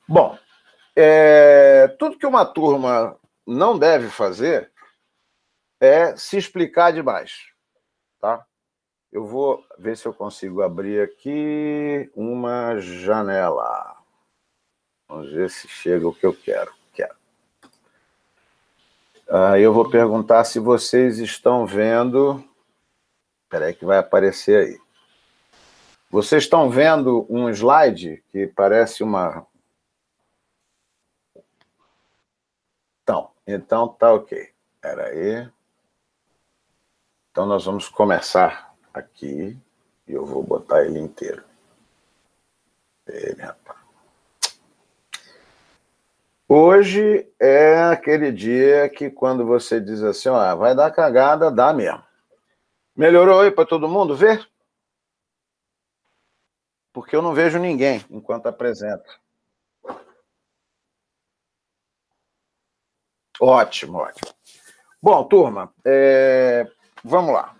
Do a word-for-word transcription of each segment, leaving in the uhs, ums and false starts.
Bom, é, tudo que uma turma não deve fazer é se explicar demais, tá? Eu vou ver se eu consigo abrir aqui uma janela. Vamos ver se chega o que eu quero. Quero. Aí eu vou perguntar se vocês estão vendo... Espera aí que vai aparecer aí. Vocês estão vendo um slide que parece uma... Então, então tá ok. Espera aí. Então nós vamos começar aqui e eu vou botar ele inteiro. Ele, rapaz. Hoje é aquele dia que quando você diz assim, ó, vai dar cagada, dá mesmo. Melhorou aí para todo mundo ver? Porque eu não vejo ninguém enquanto apresento. Ótimo, ótimo. Bom, turma, é... vamos lá.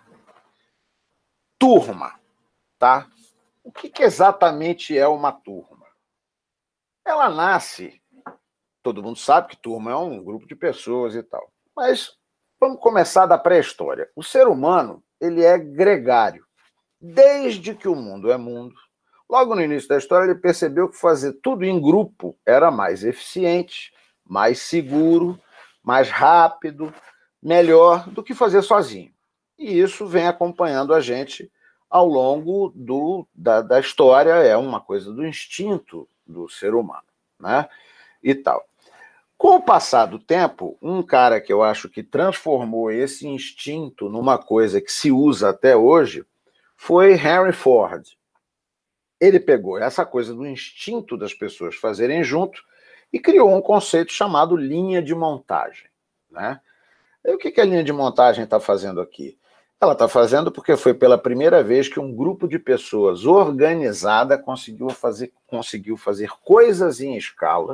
Turma, tá? O que, que exatamente é uma turma? Ela nasce, todo mundo sabe que turma é um grupo de pessoas e tal, mas vamos começar da pré-história. O ser humano, ele é gregário. Desde que o mundo é mundo, logo no início da história, ele percebeu que fazer tudo em grupo era mais eficiente, mais seguro, mais rápido, melhor do que fazer sozinho. E isso vem acompanhando a gente ao longo do, da, da história, é uma coisa do instinto do ser humano, né? E tal. Com o passar do tempo, um cara que eu acho que transformou esse instinto numa coisa que se usa até hoje foi Henry Ford. Ele pegou essa coisa do instinto das pessoas fazerem junto e criou um conceito chamado linha de montagem, né? E o que a linha de montagem está fazendo aqui? Ela está fazendo porque foi pela primeira vez que um grupo de pessoas organizada conseguiu fazer, conseguiu fazer coisas em escala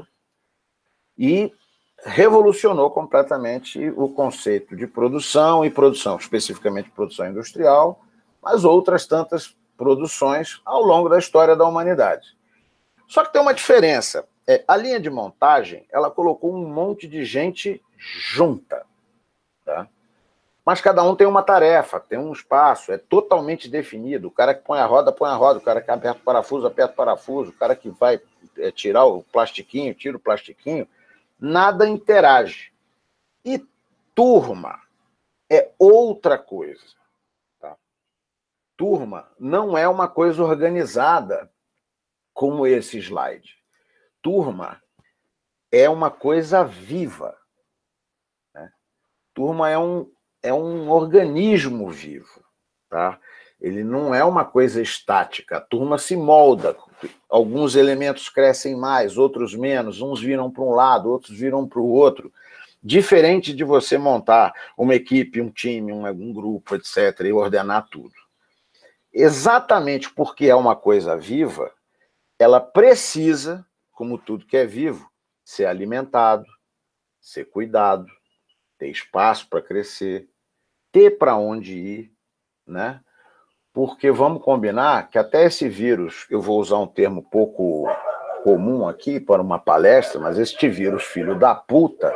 e revolucionou completamente o conceito de produção e produção, especificamente produção industrial, mas outras tantas produções ao longo da história da humanidade. Só que tem uma diferença. É, a linha de montagem, ela colocou um monte de gente junta, tá? Mas cada um tem uma tarefa, tem um espaço, é totalmente definido. O cara que põe a roda, põe a roda. O cara que aperta o parafuso, aperta o parafuso. O cara que vai é, tirar o plastiquinho, tira o plastiquinho. Nada interage. E turma é outra coisa. Tá? Turma não é uma coisa organizada como esse slide. Turma é uma coisa viva. Né? Turma é um, é um organismo vivo. Tá? Ele não é uma coisa estática. A turma se molda. Alguns elementos crescem mais, outros menos. Uns viram para um lado, outros viram para o outro. Diferente de você montar uma equipe, um time, um, um grupo, etcétera, e ordenar tudo. Exatamente porque é uma coisa viva, ela precisa, como tudo que é vivo, ser alimentado, ser cuidado, ter espaço para crescer, ter para onde ir, né? Porque vamos combinar que até esse vírus, eu vou usar um termo pouco comum aqui para uma palestra, mas este vírus, filho da puta,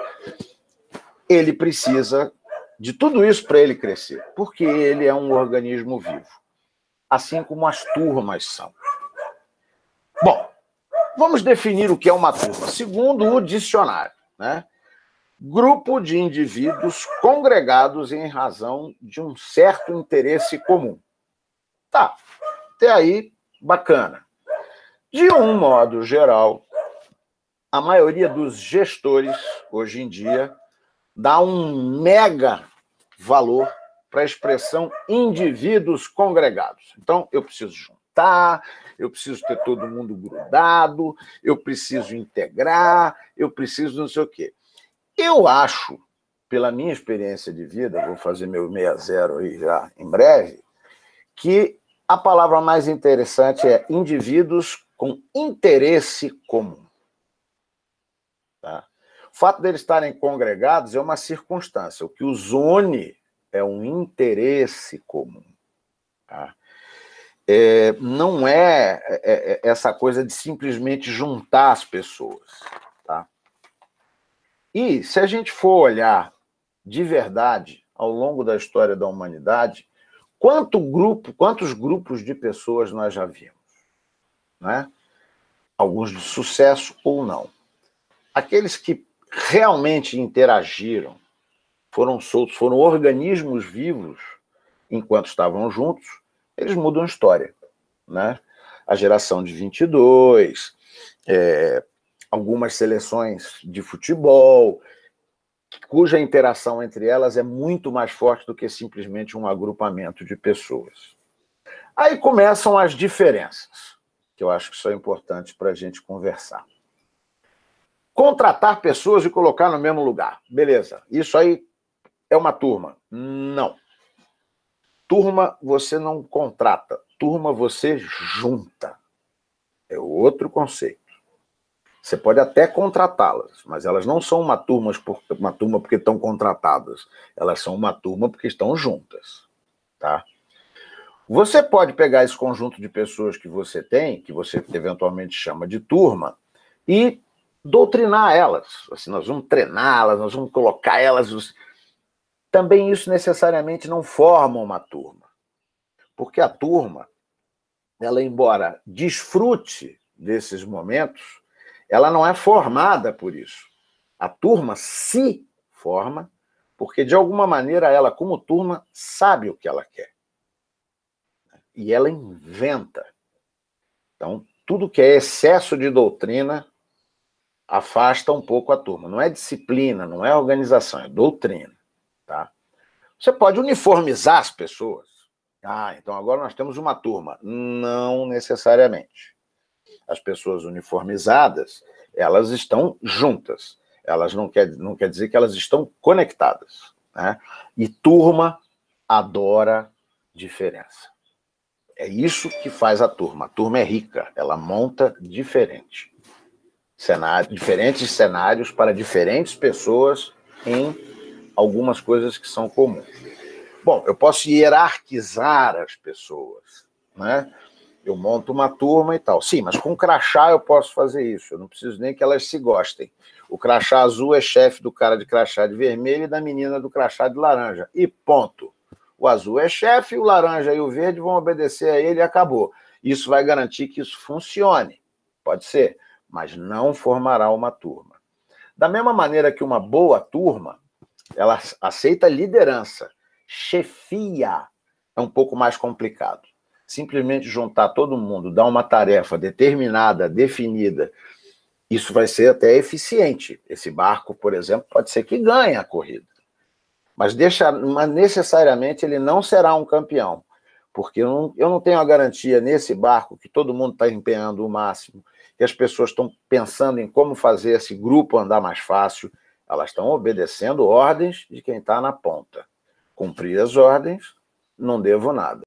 ele precisa de tudo isso para ele crescer, porque ele é um organismo vivo, assim como as turmas são. Bom, vamos definir o que é uma turma, segundo o dicionário, né? Grupo de indivíduos congregados em razão de um certo interesse comum. Tá, até aí, bacana. De um modo geral, a maioria dos gestores, hoje em dia, dá um mega valor para a expressão indivíduos congregados. Então, eu preciso juntar, eu preciso ter todo mundo grudado, eu preciso integrar, eu preciso não sei o quê. Eu acho, pela minha experiência de vida, vou fazer meu seis a zero aí já em breve, que a palavra mais interessante é indivíduos com interesse comum. Tá? O fato deles estarem congregados é uma circunstância. O que os une é um interesse comum. Tá? é, não é, é, é essa coisa de simplesmente juntar as pessoas. Tá? E se a gente for olhar de verdade, ao longo da história da humanidade, quanto grupo, quantos grupos de pessoas nós já vimos? Né? Alguns de sucesso ou não. Aqueles que realmente interagiram, foram soltos, foram organismos vivos, enquanto estavam juntos, eles mudam a história. Né? A geração de vinte e dois, é, algumas seleções de futebol, cuja interação entre elas é muito mais forte do que simplesmente um agrupamento de pessoas. Aí começam as diferenças, que eu acho que são importantes para a gente conversar. Contratar pessoas e colocar no mesmo lugar. Beleza, isso aí é uma turma. Não. Turma você não contrata, turma você junta. É outro conceito. Você pode até contratá-las, mas elas não são uma turma, uma turma porque estão contratadas. Elas são uma turma porque estão juntas. Tá? Você pode pegar esse conjunto de pessoas que você tem, que você eventualmente chama de turma, e doutrinar elas. Assim, nós vamos treiná-las, nós vamos colocar elas... Também isso necessariamente não forma uma turma. Porque a turma, ela, embora desfrute desses momentos, ela não é formada por isso. A turma se forma porque, de alguma maneira, ela, como turma, sabe o que ela quer. E ela inventa. Então, tudo que é excesso de doutrina afasta um pouco a turma. Não é disciplina, não é organização, é doutrina. Tá? Você pode uniformizar as pessoas. Ah, então agora nós temos uma turma. Não necessariamente. As pessoas uniformizadas, elas estão juntas. Elas não quer, não quer dizer que elas estão conectadas. Né? E turma adora diferença. É isso que faz a turma. A turma é rica, ela monta diferente. Cenário, diferentes cenários para diferentes pessoas em algumas coisas que são comuns. Bom, eu posso hierarquizar as pessoas, né? Eu monto uma turma e tal. Sim, mas com crachá eu posso fazer isso. Eu não preciso nem que elas se gostem. O crachá azul é chefe do cara de crachá de vermelho e da menina do crachá de laranja. E ponto. O azul é chefe, o laranja e o verde vão obedecer a ele e acabou. Isso vai garantir que isso funcione. Pode ser, mas não formará uma turma. Da mesma maneira que uma boa turma, ela aceita liderança. Chefia é um pouco mais complicado. Simplesmente juntar todo mundo, dar uma tarefa determinada, definida, isso vai ser até eficiente. Esse barco, por exemplo, pode ser que ganhe a corrida. Mas, deixa, mas necessariamente ele não será um campeão, porque eu não, eu não tenho a garantia nesse barco que todo mundo está empenhando o máximo, que as pessoas estão pensando em como fazer esse grupo andar mais fácil, elas estão obedecendo ordens de quem está na ponta. Cumprir as ordens, não devo nada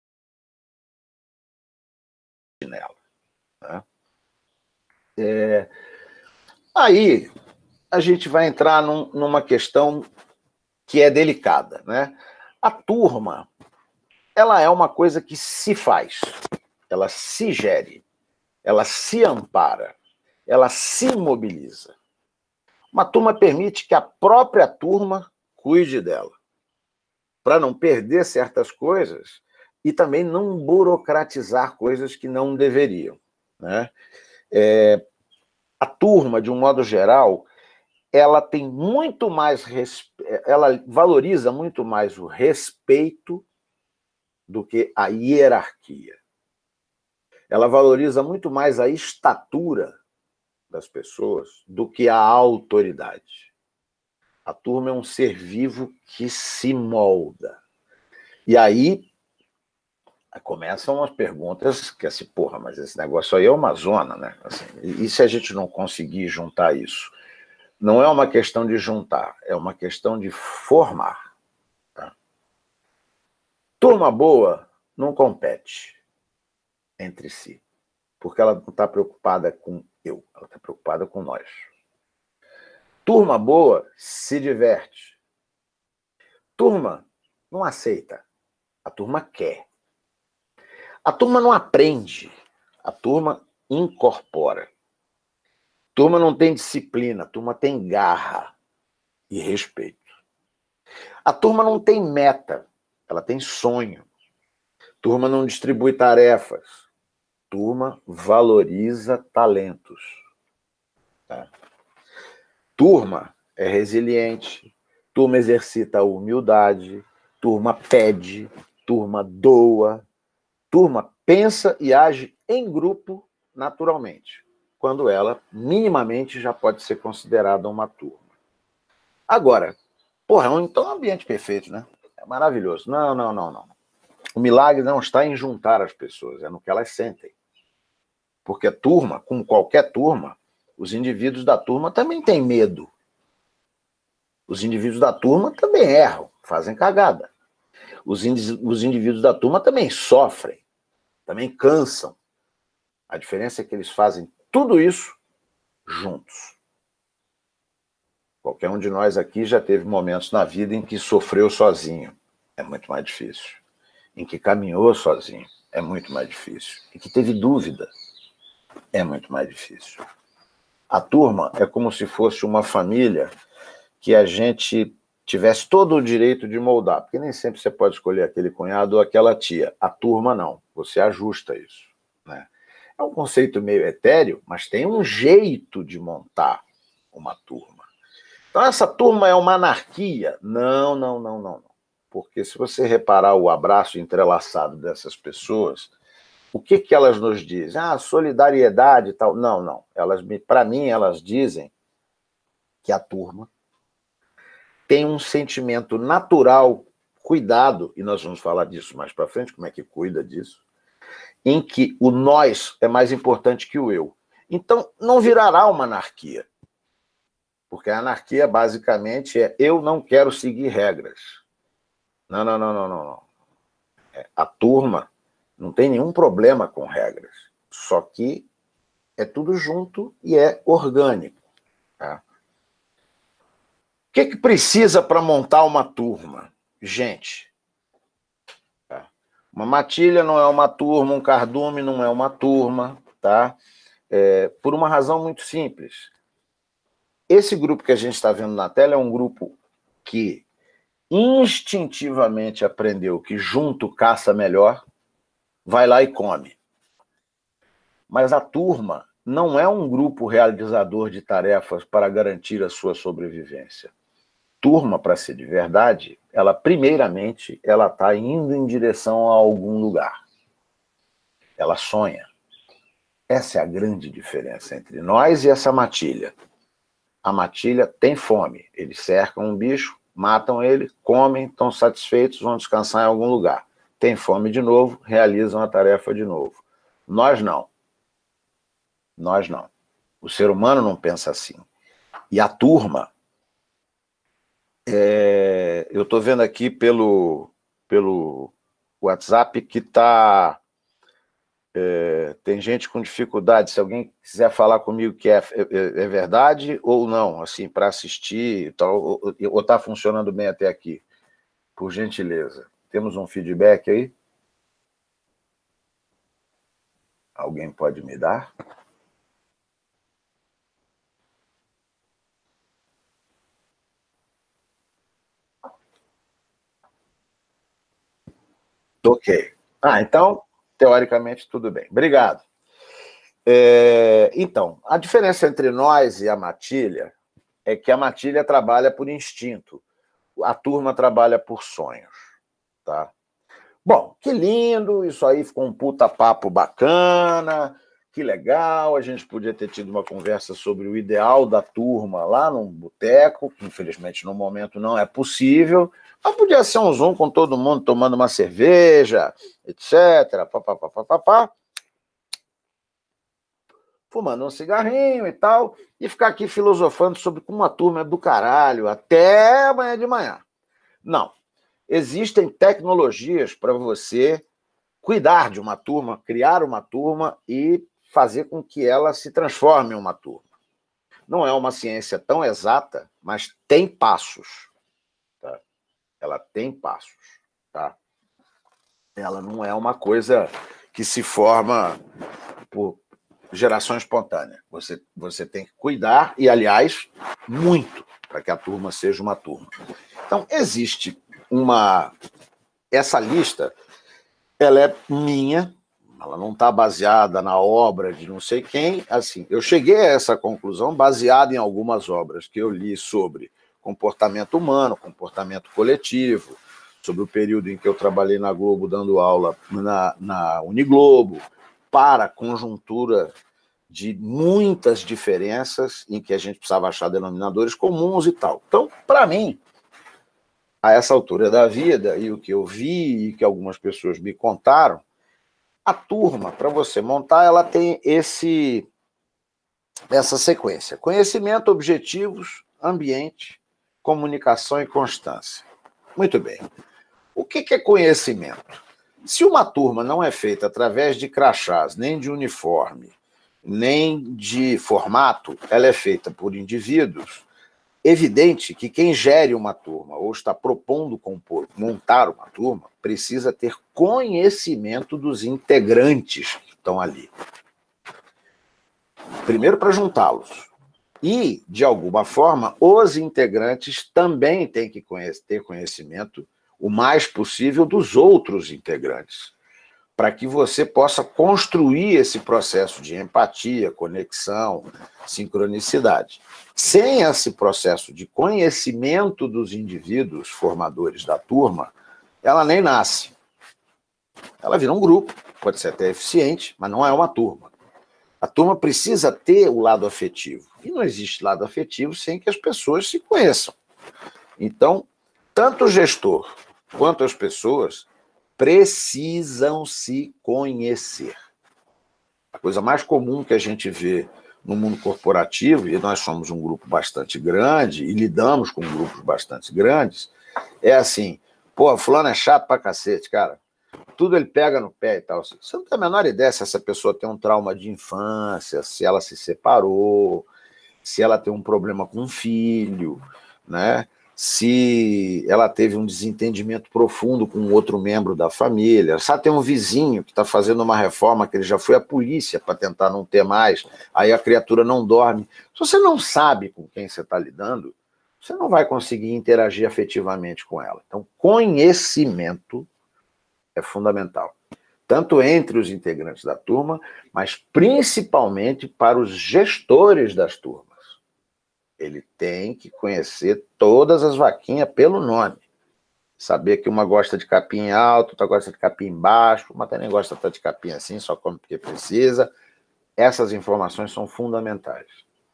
nela. Né? É... Aí a gente vai entrar num, numa questão que é delicada. Né? A turma, ela é uma coisa que se faz, ela se gere, ela se ampara, ela se mobiliza. Uma turma permite que a própria turma cuide dela, para não perder certas coisas e também não burocratizar coisas que não deveriam. Né? É, a turma, de um modo geral, ela tem muito mais, ela valoriza muito mais o respeito do que a hierarquia. Ela valoriza muito mais a estatura das pessoas do que a autoridade. A turma é um ser vivo que se molda. E aí começam as perguntas que assim, porra, mas esse negócio aí é uma zona, né? Assim, e se a gente não conseguir juntar isso? Não é uma questão de juntar, é uma questão de formar. Tá? Turma boa não compete entre si, porque ela não está preocupada com eu, ela está preocupada com nós. Turma boa se diverte. Turma não aceita, a turma quer. A turma não aprende, a turma incorpora. A turma não tem disciplina, a turma tem garra e respeito. A turma não tem meta, ela tem sonho. A turma não distribui tarefas. A turma valoriza talentos. Tá? Turma é resiliente, turma exercita a humildade, turma pede, turma doa, turma pensa e age em grupo naturalmente, quando ela minimamente já pode ser considerada uma turma. Agora, porra, então é um ambiente perfeito, né? É maravilhoso. Não, não, não, não. O milagre não está em juntar as pessoas, é no que elas sentem. Porque turma, como qualquer turma, os indivíduos da turma também têm medo. Os indivíduos da turma também erram, fazem cagada. Os, os indivíduos da turma também sofrem, também cansam. A diferença é que eles fazem tudo isso juntos. Qualquer um de nós aqui já teve momentos na vida em que sofreu sozinho. É muito mais difícil. Em que caminhou sozinho. É muito mais difícil. Em que teve dúvida. É muito mais difícil. A turma é como se fosse uma família que a gente tivesse todo o direito de moldar, porque nem sempre você pode escolher aquele cunhado ou aquela tia. A turma não, você ajusta isso. Né? É um conceito meio etéreo, mas tem um jeito de montar uma turma. Então essa turma é uma anarquia? Não, não, não, não. não. Porque se você reparar o abraço entrelaçado dessas pessoas, o que, que elas nos dizem? Ah, solidariedade e tal. Não, não. Elas, para mim, elas dizem que a turma tem um sentimento natural, cuidado, e nós vamos falar disso mais para frente, como é que cuida disso, em que o nós é mais importante que o eu. Então, não virará uma anarquia. Porque a anarquia, basicamente, é eu não quero seguir regras. Não, não, não, não, não. não. A turma não tem nenhum problema com regras. Só que é tudo junto e é orgânico. Tá? O que, que precisa para montar uma turma? Gente, tá? Uma matilha não é uma turma, um cardume não é uma turma, tá? É, por uma razão muito simples. Esse grupo que a gente está vendo na tela é um grupo que instintivamente aprendeu que junto caça melhor, vai lá e come. Mas a turma não é um grupo realizador de tarefas para garantir a sua sobrevivência. Turma, para ser de verdade, ela primeiramente ela está indo em direção a algum lugar. Ela sonha. Essa é a grande diferença entre nós e essa matilha. A matilha tem fome. Eles cercam um bicho, matam ele, comem, estão satisfeitos, vão descansar em algum lugar. Tem fome de novo, realizam a tarefa de novo. Nós não. Nós não. O ser humano não pensa assim. E a turma, é, eu estou vendo aqui pelo, pelo WhatsApp que está... É, tem gente com dificuldade. Se alguém quiser falar comigo que é, é, é verdade ou não, assim, para assistir e tal, ou está funcionando bem até aqui, por gentileza. Temos um feedback aí? Alguém pode me dar? Ok. Ah, então, teoricamente, tudo bem. Obrigado. É, então, a diferença entre nós e a matilha é que a matilha trabalha por instinto, a turma trabalha por sonhos, tá? Bom, que lindo, isso aí ficou um puta papo bacana, que legal, a gente podia ter tido uma conversa sobre o ideal da turma lá num boteco, que infelizmente no momento não é possível, mas podia ser um Zoom com todo mundo tomando uma cerveja, etcétera, papapá, papapá, fumando um cigarrinho e tal, e ficar aqui filosofando sobre como a turma é do caralho até amanhã de manhã. Não. Existem tecnologias para você cuidar de uma turma, criar uma turma e fazer com que ela se transforme em uma turma. Não é uma ciência tão exata, mas tem passos. Tá? Ela tem passos. Tá? Ela não é uma coisa que se forma por geração espontânea. Você, você tem que cuidar, e, aliás, muito, para que a turma seja uma turma. Então, existe uma... Essa lista, ela é minha, ela não está baseada na obra de não sei quem. Assim, eu cheguei a essa conclusão baseada em algumas obras que eu li sobre comportamento humano, comportamento coletivo, sobre o período em que eu trabalhei na Globo, dando aula na, na Uniglobo, para a conjuntura de muitas diferenças em que a gente precisava achar denominadores comuns e tal. Então, para mim, a essa altura da vida, e o que eu vi e que algumas pessoas me contaram, a turma, para você montar, ela tem esse, essa sequência: conhecimento, objetivos, ambiente, comunicação e constância. Muito bem. O que é conhecimento? Se uma turma não é feita através de crachás, nem de uniforme, nem de formato, ela é feita por indivíduos, evidente que quem gere uma turma ou está propondo compor, montar uma turma, precisa ter conhecimento dos integrantes que estão ali. Primeiro, para juntá-los. E, de alguma forma, os integrantes também têm que ter conhecimento o mais possível dos outros integrantes, para que você possa construir esse processo de empatia, conexão, sincronicidade. Sem esse processo de conhecimento dos indivíduos formadores da turma, ela nem nasce. Ela vira um grupo, pode ser até eficiente, mas não é uma turma. A turma precisa ter o lado afetivo. E não existe lado afetivo sem que as pessoas se conheçam. Então, tanto o gestor quanto as pessoas precisam se conhecer. A coisa mais comum que a gente vê no mundo corporativo, e nós somos um grupo bastante grande, e lidamos com grupos bastante grandes, é assim: pô, fulano é chato pra cacete, cara. Tudo ele pega no pé e tal. Você não tem a menor ideia se essa pessoa tem um trauma de infância, se ela se separou, se ela tem um problema com um filho, né? Se ela teve um desentendimento profundo com outro membro da família, se ela tem um vizinho que está fazendo uma reforma que ele já foi à polícia para tentar não ter mais, aí a criatura não dorme. Se você não sabe com quem você está lidando, você não vai conseguir interagir afetivamente com ela. Então, conhecimento é fundamental, tanto entre os integrantes da turma, mas principalmente para os gestores das turmas. Ele tem que conhecer todas as vaquinhas pelo nome. Saber que uma gosta de capim alto, outra gosta de capim baixo, uma também gosta de capim assim, só come porque precisa. Essas informações são fundamentais.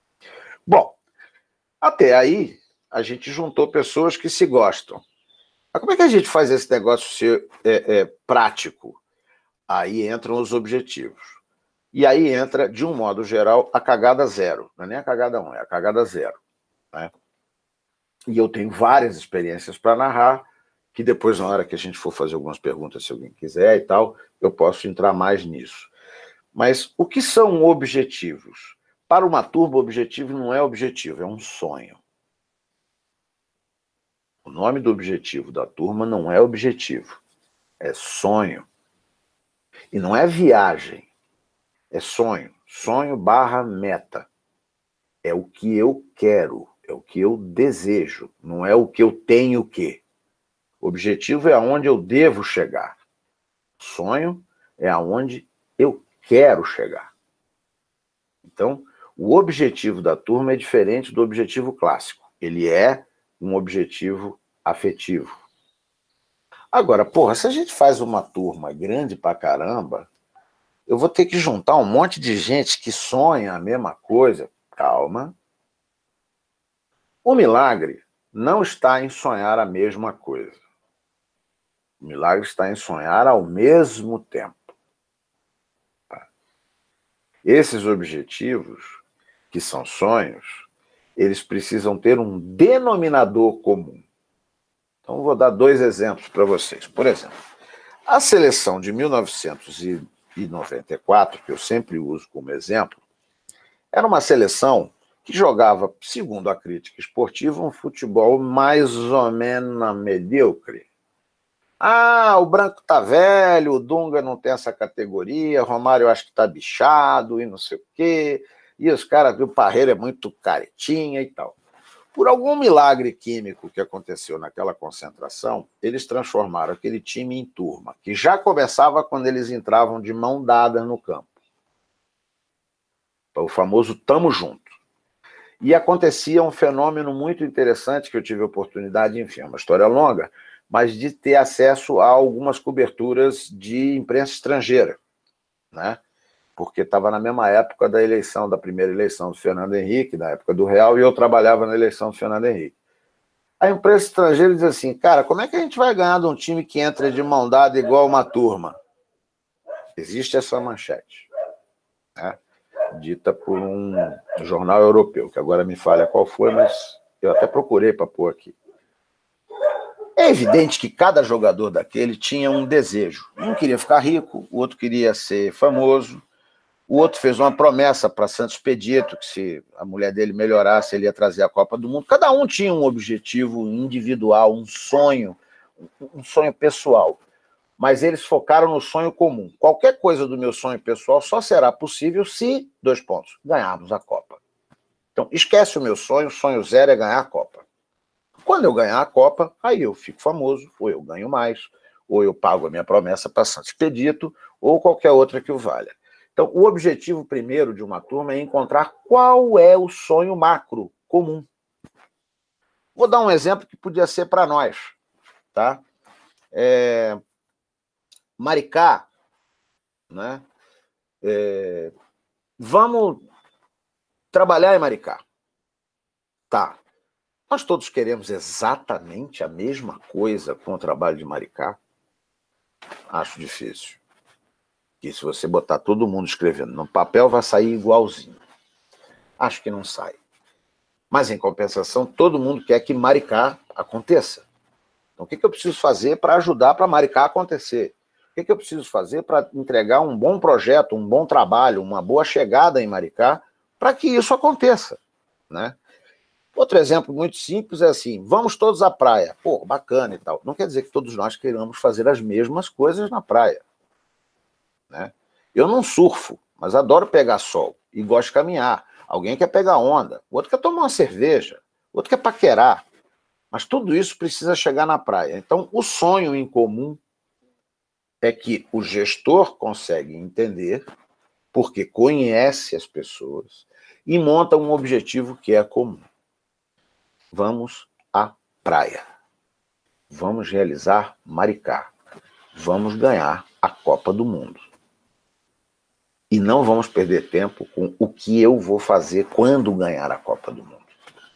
Bom, até aí a gente juntou pessoas que se gostam. Mas como é que a gente faz esse negócio ser é, é, prático? Aí entram os objetivos. E aí entra, de um modo geral, a cagada zero. Não é nem a cagada um, é a cagada zero. Né? E eu tenho várias experiências para narrar, que depois, na hora que a gente for fazer algumas perguntas, se alguém quiser e tal, eu posso entrar mais nisso. Mas o que são objetivos? Para uma turma, o objetivo não é objetivo, é um sonho. O nome do objetivo da turma não é objetivo, é sonho. E não é viagem, é sonho. Sonho barra meta. É o que eu quero, é o que eu desejo, não é o que eu tenho que. O objetivo é aonde eu devo chegar. Sonho é aonde eu quero chegar. Então, o objetivo da turma é diferente do objetivo clássico. Ele é um objetivo afetivo. Agora, porra, se a gente faz uma turma grande pra caramba, eu vou ter que juntar um monte de gente que sonha a mesma coisa. Calma. O milagre não está em sonhar a mesma coisa. O milagre está em sonhar ao mesmo tempo. Esses objetivos, que são sonhos, eles precisam ter um denominador comum. Então, vou dar dois exemplos para vocês. Por exemplo, a seleção de mil novecentos e noventa e quatro, que eu sempre uso como exemplo, era uma seleção que jogava, segundo a crítica esportiva, um futebol mais ou menos medíocre. Ah, o Branco tá velho, o Dunga não tem essa categoria, Romário eu acho que tá bichado e não sei o quê, e os caras, viu, o Parreira é muito caretinha e tal. Por algum milagre químico que aconteceu naquela concentração, eles transformaram aquele time em turma, que já começava quando eles entravam de mão dada no campo. O famoso tamo junto. E acontecia um fenômeno muito interessante que eu tive a oportunidade, enfim, é uma história longa, mas de ter acesso a algumas coberturas de imprensa estrangeira, né? Porque estava na mesma época da eleição, da primeira eleição do Fernando Henrique, da época do Real, e eu trabalhava na eleição do Fernando Henrique. A imprensa estrangeira diz assim, cara, como é que a gente vai ganhar de um time que entra de mão dada igual uma turma? Existe essa manchete, né? Dita por um jornal europeu, que agora me falha qual foi, mas eu até procurei para pôr aqui. É evidente que cada jogador daquele tinha um desejo. Um queria ficar rico, o outro queria ser famoso, o outro fez uma promessa para Santos Expedito, que se a mulher dele melhorasse, ele ia trazer a Copa do Mundo. Cada um tinha um objetivo individual, um sonho, um sonho pessoal. Mas eles focaram no sonho comum. Qualquer coisa do meu sonho pessoal só será possível se, dois pontos, ganharmos a Copa. Então, esquece o meu sonho, o sonho zero é ganhar a Copa. Quando eu ganhar a Copa, aí eu fico famoso, ou eu ganho mais, ou eu pago a minha promessa para Santos Expedito, ou qualquer outra que o valha. Então, o objetivo primeiro de uma turma é encontrar qual é o sonho macro comum. Vou dar um exemplo que podia ser para nós, tá? É... Maricá, né? É... Vamos trabalhar em Maricá. Tá. Nós todos queremos exatamente a mesma coisa com o trabalho de Maricá? Acho difícil. Que se você botar todo mundo escrevendo no papel, vai sair igualzinho. Acho que não sai. Mas, em compensação, todo mundo quer que Maricá aconteça. Então, o que eu preciso fazer para ajudar para Maricá acontecer? O que eu preciso fazer para entregar um bom projeto, um bom trabalho, uma boa chegada em Maricá, para que isso aconteça, né? Outro exemplo muito simples é assim, vamos todos à praia. Pô, bacana e tal. Não quer dizer que todos nós queiramos fazer as mesmas coisas na praia, né? Eu não surfo, mas adoro pegar sol e gosto de caminhar. Alguém quer pegar onda, o outro quer tomar uma cerveja, o outro quer paquerar. Mas tudo isso precisa chegar na praia. Então, o sonho em comum é que o gestor consegue entender, porque conhece as pessoas, e monta um objetivo que é comum. Vamos à praia. Vamos realizar Maricá. Vamos ganhar a Copa do Mundo. E não vamos perder tempo com o que eu vou fazer quando ganhar a Copa do Mundo.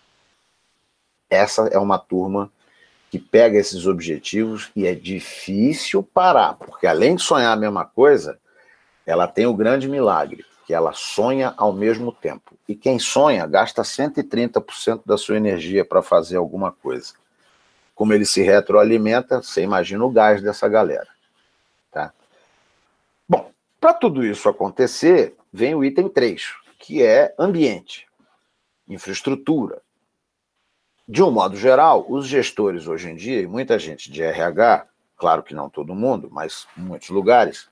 Essa é uma turma que pega esses objetivos e é difícil parar, porque além de sonhar a mesma coisa, ela tem o grande milagre, que ela sonha ao mesmo tempo. E quem sonha gasta cento e trinta por cento da sua energia para fazer alguma coisa. Como ele se retroalimenta, você imagina o gás dessa galera. Tá? Bom, para tudo isso acontecer, vem o item três, que é ambiente, infraestrutura. De um modo geral, os gestores hoje em dia, e muita gente de R H, claro que não todo mundo, mas em muitos lugares,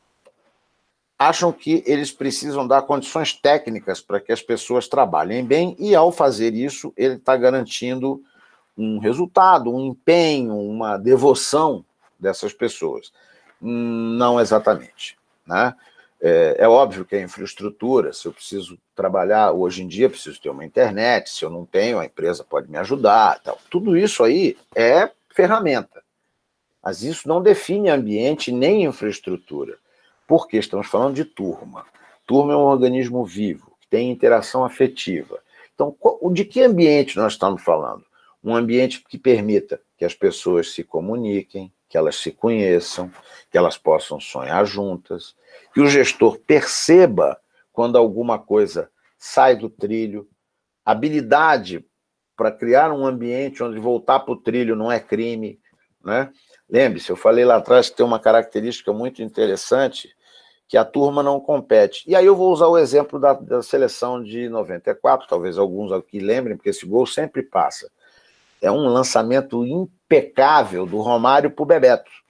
acham que eles precisam dar condições técnicas para que as pessoas trabalhem bem e, ao fazer isso, ele está garantindo um resultado, um empenho, uma devoção dessas pessoas. Não exatamente, né? É, é óbvio que a infraestrutura, se eu preciso trabalhar hoje em dia, preciso ter uma internet, se eu não tenho, a empresa pode me ajudar, tal. Tudo isso aí é ferramenta, mas isso não define ambiente nem infraestrutura, porque estamos falando de turma. Turma é um organismo vivo, que tem interação afetiva. Então, de que ambiente nós estamos falando? Um ambiente que permita que as pessoas se comuniquem, que elas se conheçam, que elas possam sonhar juntas, que o gestor perceba quando alguma coisa sai do trilho, habilidade para criar um ambiente onde voltar para o trilho não é crime, né? Lembre-se, eu falei lá atrás que tem uma característica muito interessante, que a turma não compete. E aí eu vou usar o exemplo da, da seleção de noventa e quatro, talvez alguns aqui lembrem, porque esse gol sempre passa. É um lançamento impecável do Romário para o Bebeto.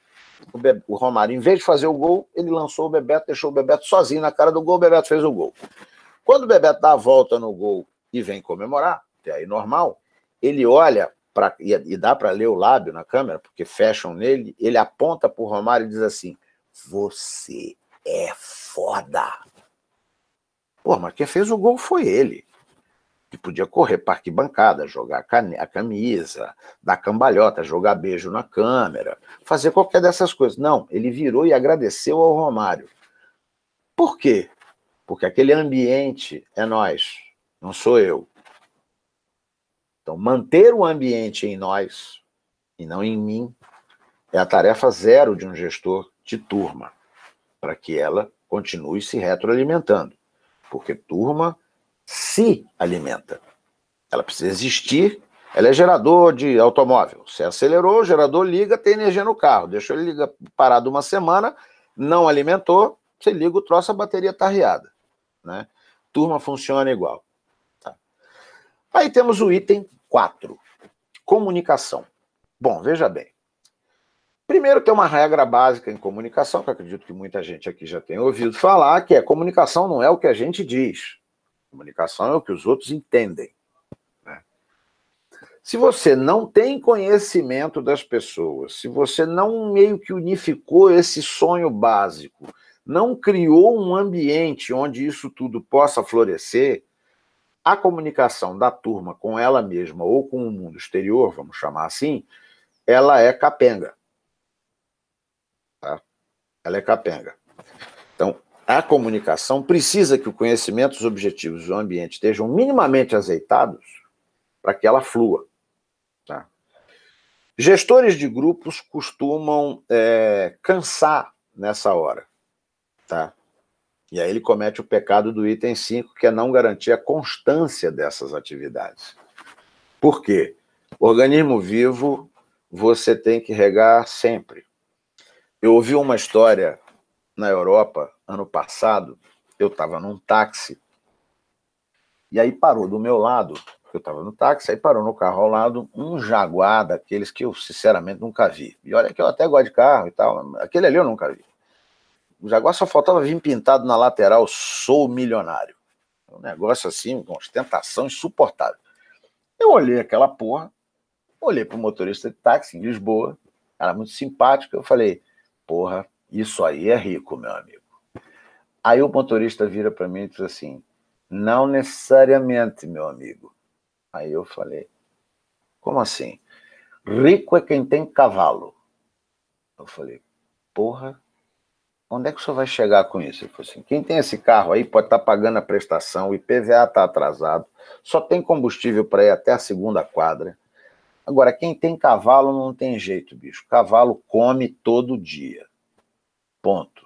o, Be o Romário, em vez de fazer o gol, ele lançou o Bebeto, deixou o Bebeto sozinho na cara do gol, o Bebeto fez o gol. Quando o Bebeto dá a volta no gol e vem comemorar, que é aí normal, ele olha, pra, e, e dá para ler o lábio na câmera, porque fecham nele, ele aponta para o Romário e diz assim, você é foda. Pô, mas quem fez o gol foi ele. Que podia correr para arquibancada, jogar a camisa, dar cambalhota, jogar beijo na câmera, fazer qualquer dessas coisas. Não, ele virou e agradeceu ao Romário. Por quê? Porque aquele ambiente é nós, não sou eu. Então, manter o ambiente em nós, e não em mim, é a tarefa zero de um gestor de turma, para que ela continue se retroalimentando. Porque turma se alimenta. Ela precisa existir, ela é gerador de automóvel. Você acelerou, o gerador liga, tem energia no carro. Deixou ele liga, parado uma semana, não alimentou, você liga o troço, a bateria está riada. Né? Turma funciona igual. Tá. Aí temos o item quatro, comunicação. Bom, veja bem. Primeiro tem uma regra básica em comunicação, que eu acredito que muita gente aqui já tem ouvido falar, que é comunicação não é o que a gente diz. Comunicação é o que os outros entendem. Se você não tem conhecimento das pessoas, se você não meio que unificou esse sonho básico, não criou um ambiente onde isso tudo possa florescer, a comunicação da turma com ela mesma ou com o mundo exterior, vamos chamar assim, ela é capenga. Tá? Ela é capenga. Então, a comunicação precisa que o conhecimento, os objetivos do ambiente estejam minimamente azeitados para que ela flua. Tá. Gestores de grupos costumam é, cansar nessa hora. Tá? E aí ele comete o pecado do item cinco, que é não garantir a constância dessas atividades. Por quê? Organismo vivo, você tem que regar sempre. Eu ouvi uma história na Europa, ano passado, eu estava num táxi, e aí parou do meu lado, eu estava no táxi, aí parou no carro ao lado um Jaguar daqueles que eu, sinceramente, nunca vi. E olha que eu até gosto de carro e tal, aquele ali eu nunca vi. O Jaguar só faltava vir pintado na lateral, sou milionário. Um negócio assim, com ostentação insuportável. Eu olhei aquela porra, olhei para o motorista de táxi em Lisboa, era muito simpático, eu falei, porra, isso aí é rico, meu amigo. Aí o motorista vira para mim e diz assim, não necessariamente, meu amigo. Aí eu falei, como assim? Rico é quem tem cavalo. Eu falei, porra, onde é que o senhor vai chegar com isso? Ele falou assim, quem tem esse carro aí pode estar pagando a prestação, o I P V A está atrasado, só tem combustível para ir até a segunda quadra. Agora, quem tem cavalo não tem jeito, bicho. Cavalo come todo dia. Ponto.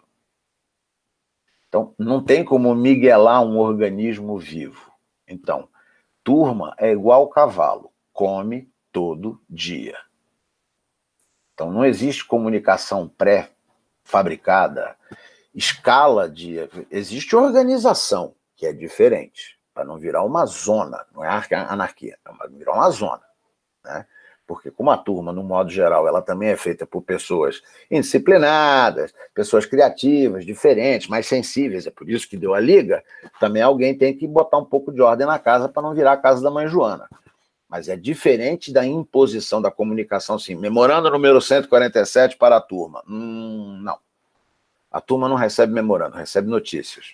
Então, não tem como miguelar um organismo vivo. Então, turma é igual cavalo, come todo dia. Então, não existe comunicação pré-fabricada, escala de... Existe organização, que é diferente, para não virar uma zona, não é anarquia, é para virar uma zona. Né? Porque como a turma, no modo geral, ela também é feita por pessoas indisciplinadas, pessoas criativas, diferentes, mais sensíveis, é por isso que deu a liga, também alguém tem que botar um pouco de ordem na casa para não virar a casa da mãe Joana. Mas é diferente da imposição da comunicação, assim, memorando número cento e quarenta e sete para a turma. Hum, não. A turma não recebe memorando, recebe notícias.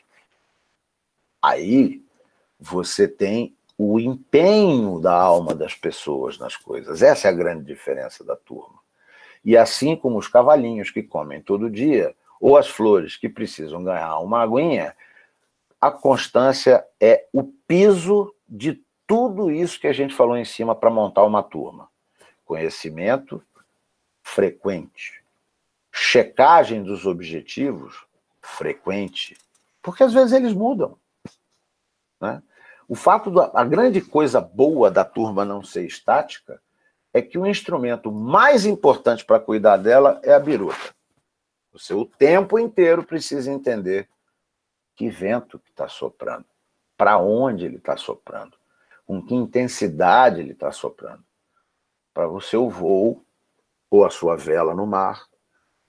Aí você tem o empenho da alma das pessoas nas coisas. Essa é a grande diferença da turma. E assim como os cavalinhos que comem todo dia, ou as flores que precisam ganhar uma aguinha, a constância é o piso de tudo isso que a gente falou em cima para montar uma turma. Conhecimento frequente. Checagem dos objetivos frequente. Porque às vezes eles mudam. Né? O fato da a grande coisa boa da turma não ser estática é que o instrumento mais importante para cuidar dela é a biruta. Você o tempo inteiro precisa entender que vento que está soprando, para onde ele está soprando, com que intensidade ele está soprando, para o seu voo ou a sua vela no mar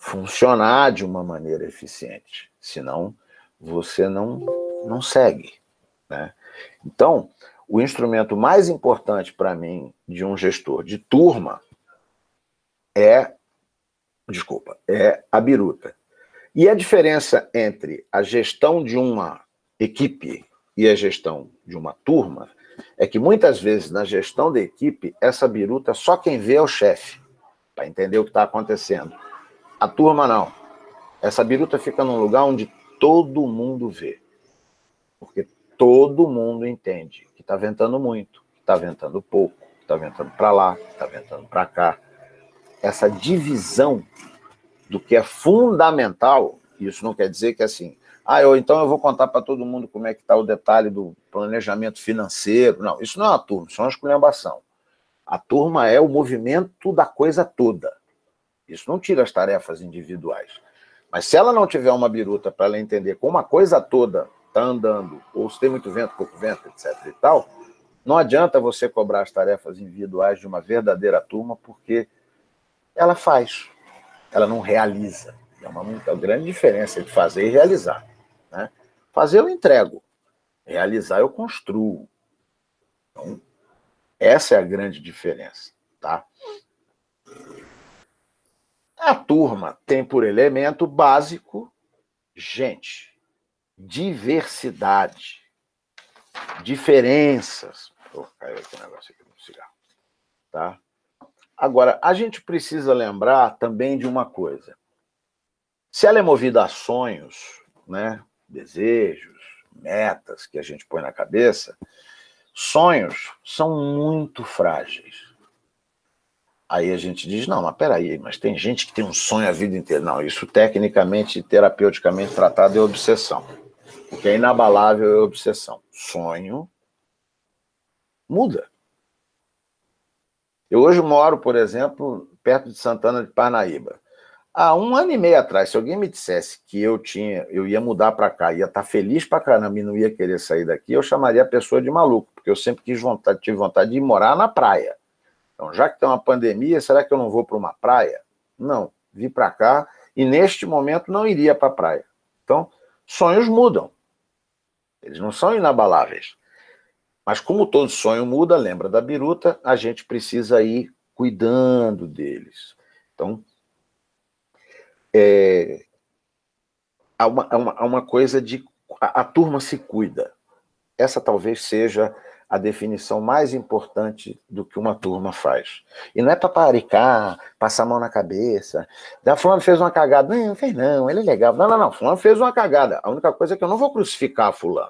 funcionar de uma maneira eficiente. Senão, você não, não segue, né? Então, o instrumento mais importante para mim de um gestor de turma é, desculpa, é a biruta. E a diferença entre a gestão de uma equipe e a gestão de uma turma é que muitas vezes na gestão da equipe, essa biruta só quem vê é o chefe, para entender o que está acontecendo. A turma não. Essa biruta fica num lugar onde todo mundo vê. Porque todo mundo entende que está ventando muito, que está ventando pouco, que está ventando para lá, que está ventando para cá. Essa divisão do que é fundamental, isso não quer dizer que assim, ah, eu, então eu vou contar para todo mundo como é que está o detalhe do planejamento financeiro. Não, isso não é uma turma, isso é uma esculhambação. A turma é o movimento da coisa toda. Isso não tira as tarefas individuais. Mas se ela não tiver uma biruta para ela entender como a coisa toda está andando, ou se tem muito vento, pouco vento, etc e tal, não adianta você cobrar as tarefas individuais de uma verdadeira turma, porque ela faz, ela não realiza. É uma, uma grande diferença entre fazer e realizar, né? Fazer eu entrego, realizar eu construo. Então, essa é a grande diferença, tá? A turma tem por elemento básico gente, diversidade, diferenças. Oh, caiu aqui o negócio aqui no cigarro. Tá? Agora, a gente precisa lembrar também de uma coisa. Se ela é movida a sonhos, né, desejos, metas que a gente põe na cabeça, sonhos são muito frágeis. Aí a gente diz, não, mas peraí, mas tem gente que tem um sonho a vida inteira. Não, isso tecnicamente, terapeuticamente tratado é obsessão. O que é inabalável é obsessão. Sonho muda. Eu hoje moro, por exemplo, perto de Santana de Parnaíba. Há um ano e meio atrás, se alguém me dissesse que eu tinha, eu ia mudar para cá, ia estar feliz para caramba e não ia querer sair daqui, eu chamaria a pessoa de maluco, porque eu sempre quis vontade, tive vontade de ir morar na praia. Então, já que tem uma pandemia, será que eu não vou para uma praia? Não, vim para cá e neste momento não iria para a praia. Então, sonhos mudam. Eles não são inabaláveis. Mas como todo sonho muda, lembra da biruta, a gente precisa ir cuidando deles. Então, é, há, uma, há, uma, há uma coisa de... A, a turma se cuida. Essa talvez seja a definição mais importante do que uma turma faz. E não é paparicar, passar a mão na cabeça. Da fulano fez uma cagada. Não, não fez não, ele é legal. Não, não, não, fulano fez uma cagada. A única coisa é que eu não vou crucificar fulano.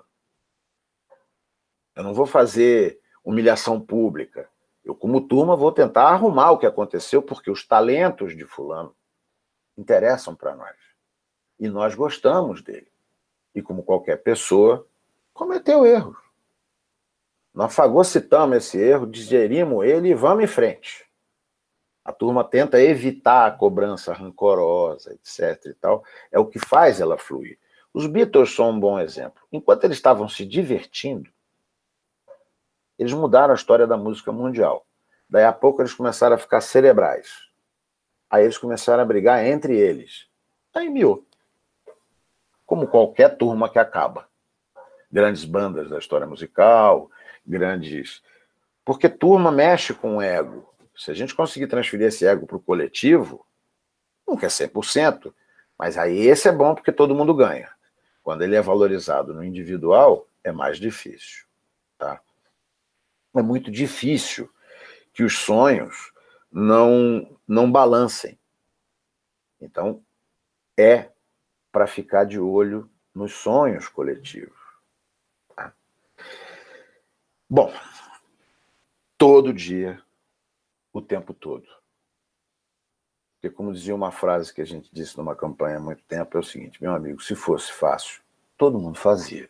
Eu não vou fazer humilhação pública. Eu, como turma, vou tentar arrumar o que aconteceu, porque os talentos de fulano interessam para nós. E nós gostamos dele. E como qualquer pessoa, cometeu erros. Nós fagocitamos esse erro, digerimos ele e vamos em frente. A turma tenta evitar a cobrança rancorosa, etc e tal. É o que faz ela fluir. Os Beatles são um bom exemplo. Enquanto eles estavam se divertindo, eles mudaram a história da música mundial. Daí a pouco eles começaram a ficar cerebrais. Aí eles começaram a brigar entre eles. Aí miou. Como qualquer turma que acaba. Grandes bandas da história musical, grandes... Porque turma mexe com o ego. Se a gente conseguir transferir esse ego para o coletivo, nunca é cem por cento, mas aí esse é bom porque todo mundo ganha. Quando ele é valorizado no individual, é mais difícil. Tá? É muito difícil que os sonhos não, não balancem. Então, é para ficar de olho nos sonhos coletivos. Tá? Bom, todo dia, o tempo todo. Porque, como dizia uma frase que a gente disse numa campanha há muito tempo, é o seguinte, meu amigo, se fosse fácil, todo mundo fazia.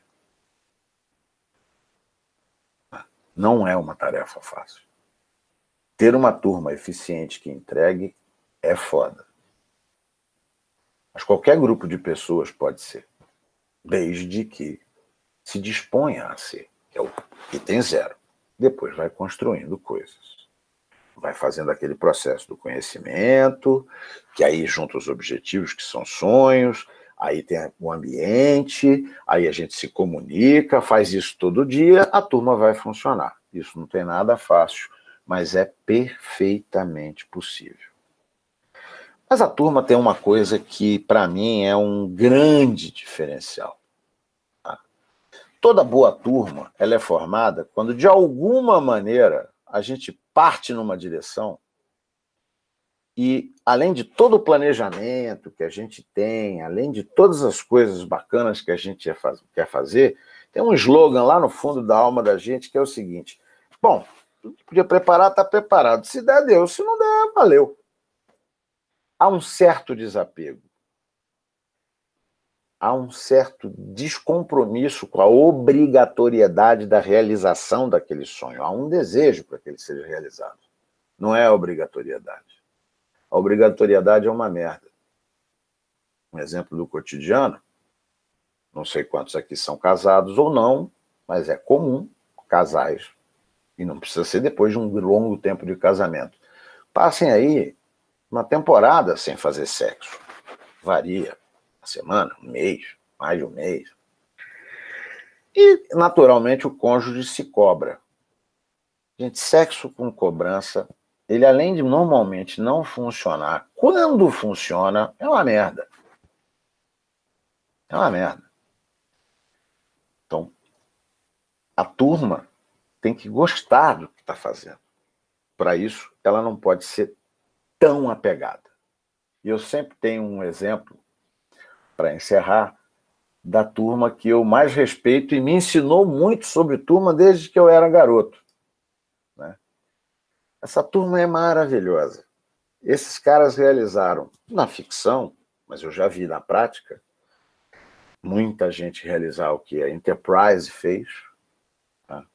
Não é uma tarefa fácil. Ter uma turma eficiente que entregue é foda. Mas qualquer grupo de pessoas pode ser, desde que se disponha a ser, que é o item zero. Depois vai construindo coisas. vai fazendo aquele processo do conhecimento, que aí junta os objetivos, que são sonhos, aí tem o ambiente, aí a gente se comunica, faz isso todo dia, a turma vai funcionar. Isso não tem nada fácil, mas é perfeitamente possível. Mas a turma tem uma coisa que, para mim, é um grande diferencial. Tá? Toda boa turma, ela é formada quando, de alguma maneira, a gente parte numa direção e, além de todo o planejamento que a gente tem, além de todas as coisas bacanas que a gente quer fazer, tem um slogan lá no fundo da alma da gente que é o seguinte: bom, tudo que podia preparar, está preparado. Se der, deu. Se não der, valeu. Há um certo desapego. Há um certo descompromisso com a obrigatoriedade da realização daquele sonho. Há um desejo para que ele seja realizado. Não é a obrigatoriedade. A obrigatoriedade é uma merda. Um exemplo do cotidiano, não sei quantos aqui são casados ou não, mas é comum casais, e não precisa ser depois de um longo tempo de casamento, passem aí uma temporada sem fazer sexo. Varia. Uma semana, um mês, mais de um mês. E, naturalmente, o cônjuge se cobra. Gente, sexo com cobrança, ele além de normalmente não funcionar, quando funciona, é uma merda. É uma merda. Então, a turma tem que gostar do que está fazendo. Para isso, ela não pode ser tão apegada. E eu sempre tenho um exemplo, para encerrar, da turma que eu mais respeito e me ensinou muito sobre turma desde que eu era garoto. Né? Essa turma é maravilhosa. Esses caras realizaram, na ficção, mas eu já vi na prática, muita gente realizar o que a Enterprise fez, tá?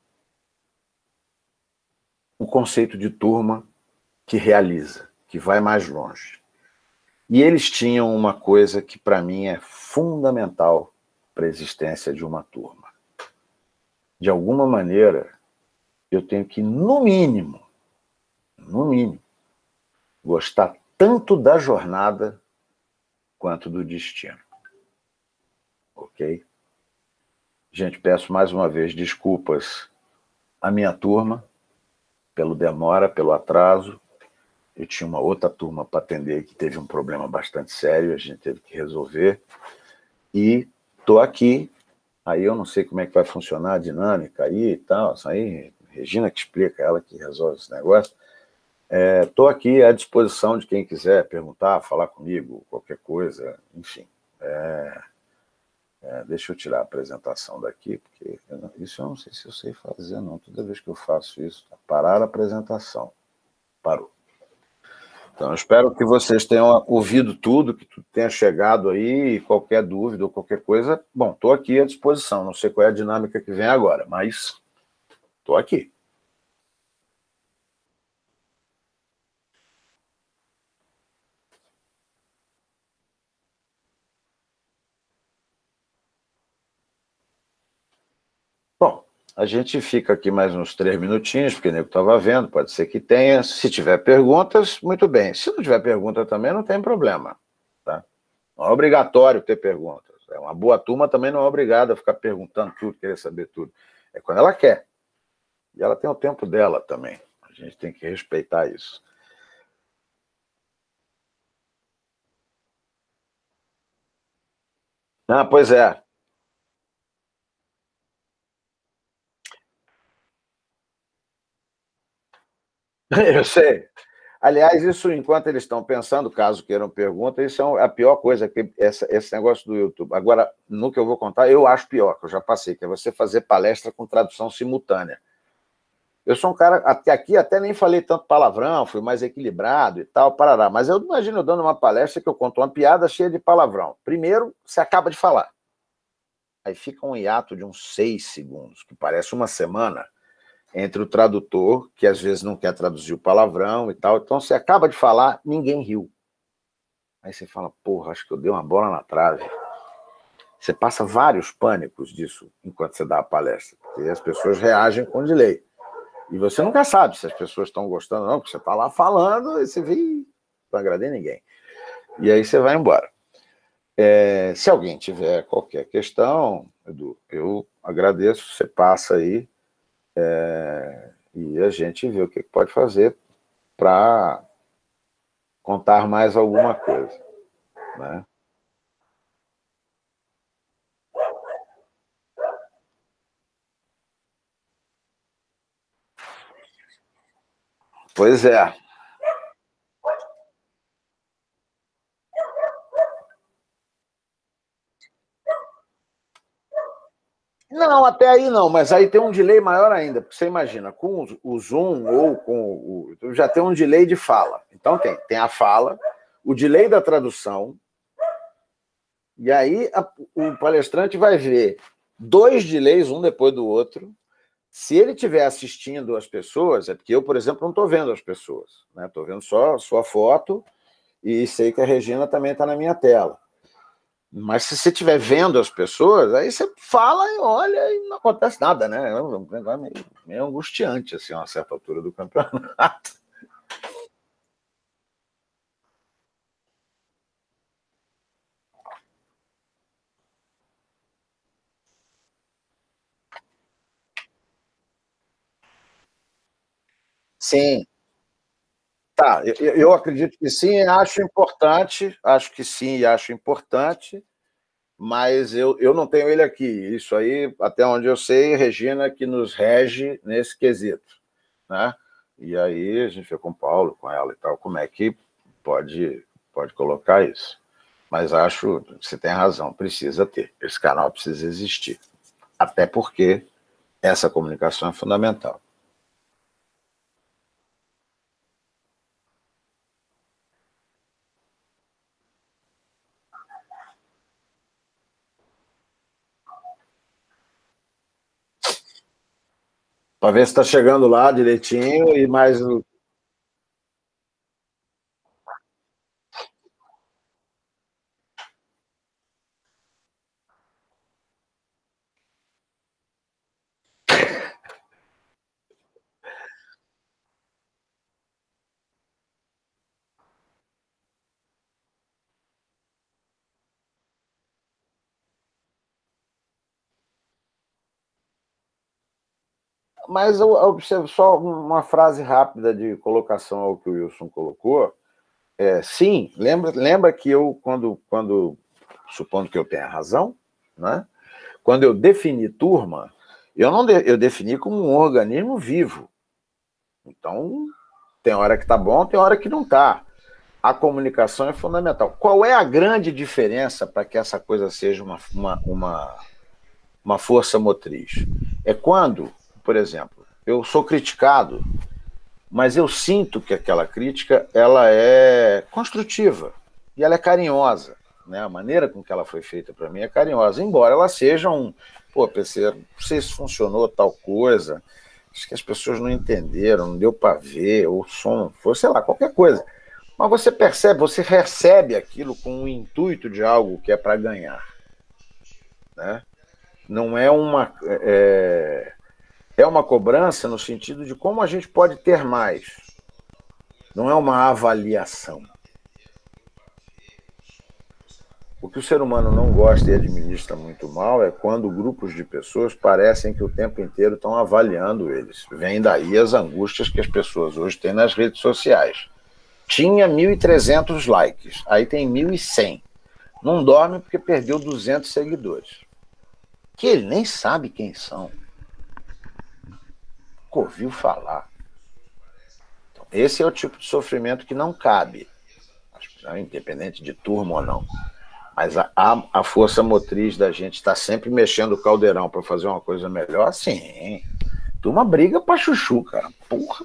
O conceito de turma que realiza, que vai mais longe. E eles tinham uma coisa que, para mim, é fundamental para a existência de uma turma. De alguma maneira, eu tenho que, no mínimo, no mínimo, gostar tanto da jornada quanto do destino. Ok? Gente, peço mais uma vez desculpas à minha turma pelo demora, pelo atraso. Eu tinha uma outra turma para atender que teve um problema bastante sério, a gente teve que resolver. E estou aqui, aí eu não sei como é que vai funcionar a dinâmica aí e tal, isso aí, Regina que explica, ela que resolve esse negócio. Estou é, aqui à disposição de quem quiser perguntar, falar comigo, qualquer coisa, enfim. É, é, deixa eu tirar a apresentação daqui, porque eu não, isso eu não sei se eu sei fazer, não. Toda vez que eu faço isso, parar a apresentação. Parou. Então, eu espero que vocês tenham ouvido tudo, que tudo tenha chegado aí, qualquer dúvida ou qualquer coisa, bom, estou aqui à disposição, não sei qual é a dinâmica que vem agora, mas estou aqui. Bom, a gente fica aqui mais uns três minutinhos, porque o nego estava vendo, pode ser que tenha. Se tiver perguntas, muito bem. Se não tiver pergunta também, não tem problema. Tá? Não é obrigatório ter perguntas. É uma boa turma também não é obrigada a ficar perguntando tudo, querer saber tudo. É quando ela quer. E ela tem o tempo dela também. A gente tem que respeitar isso. Ah, pois é. Eu sei. Aliás, isso enquanto eles estão pensando, caso queiram pergunta, isso é a pior coisa, que essa, esse negócio do YouTube. Agora, no que eu vou contar, eu acho pior, que eu já passei, que é você fazer palestra com tradução simultânea. Eu sou um cara, até aqui até nem falei tanto palavrão, fui mais equilibrado e tal, parará. Mas eu imagino eu dando uma palestra que eu conto uma piada cheia de palavrão. Primeiro, você acaba de falar. Aí fica um hiato de uns seis segundos, que parece uma semana, entre o tradutor, que às vezes não quer traduzir o palavrão e tal. Então, você acaba de falar, ninguém riu. Aí você fala, porra, acho que eu dei uma bola na trave. Você passa vários pânicos disso enquanto você dá a palestra, porque as pessoas reagem com delay. E você nunca sabe se as pessoas estão gostando ou não, porque você está lá falando e você vê, não agradei ninguém. E aí você vai embora. É, se alguém tiver qualquer questão, Edu, eu agradeço, você passa aí é, e a gente vê o que pode fazer para contar mais alguma coisa, né? Pois é. Não, até aí não, mas aí tem um delay maior ainda, porque você imagina, com o Zoom ou com o. Já tem um delay de fala. Então tem, tem a fala, o delay da tradução, e aí a, o palestrante vai ver dois delays, um depois do outro. Se ele estiver assistindo as pessoas, é porque eu, por exemplo, não estou vendo as pessoas, né? Estou vendo só a sua foto e sei que a Regina também está na minha tela. Mas se você estiver vendo as pessoas, aí você fala e olha e não acontece nada, né? É um negócio meio, meio angustiante, assim, a uma certa altura do campeonato. Sim, tá. Eu, eu acredito que sim, acho importante, acho que sim, acho importante, mas eu, eu não tenho ele aqui. Isso aí, até onde eu sei, Regina que nos rege nesse quesito, né? E aí a gente vê com o Paulo, com ela e tal, como é que pode, pode colocar isso. Mas acho que você tem razão, precisa ter. Esse canal precisa existir. Até porque essa comunicação é fundamental. Para ver se está chegando lá direitinho e mais. Mas eu observo só uma frase rápida de colocação ao que o Wilson colocou. É, sim, lembra, lembra que eu, quando, quando, supondo que eu tenha razão, né? Quando eu defini turma, eu não de, eu defini como um organismo vivo. Então, tem hora que está bom, tem hora que não está. A comunicação é fundamental. Qual é a grande diferença para que essa coisa seja uma, uma, uma, uma força motriz? É quando, por exemplo, eu sou criticado, mas eu sinto que aquela crítica ela é construtiva e ela é carinhosa. Né? A maneira com que ela foi feita para mim é carinhosa, embora ela seja um... Pô, P C, não sei se funcionou tal coisa, acho que as pessoas não entenderam, não deu para ver, ou o som foi, sei lá, qualquer coisa. Mas você percebe, você recebe aquilo com o intuito de algo que é para ganhar. Né? Não é uma... É, é uma cobrança no sentido de como a gente pode ter mais. Não é uma avaliação. O que o ser humano não gosta e administra muito mal é quando grupos de pessoas parecem que o tempo inteiro estão avaliando eles. Vem daí as angústias que as pessoas hoje têm nas redes sociais. Tinha mil e trezentos likes, aí tem mil e cem. Não dorme porque perdeu duzentos seguidores. Que ele nem sabe quem são. Ouviu falar. Então, esse é o tipo de sofrimento que não cabe, independente de turma ou não. Mas a, a, a força motriz da gente está sempre mexendo o caldeirão para fazer uma coisa melhor, sim. Turma briga pra chuchu, cara. Porra.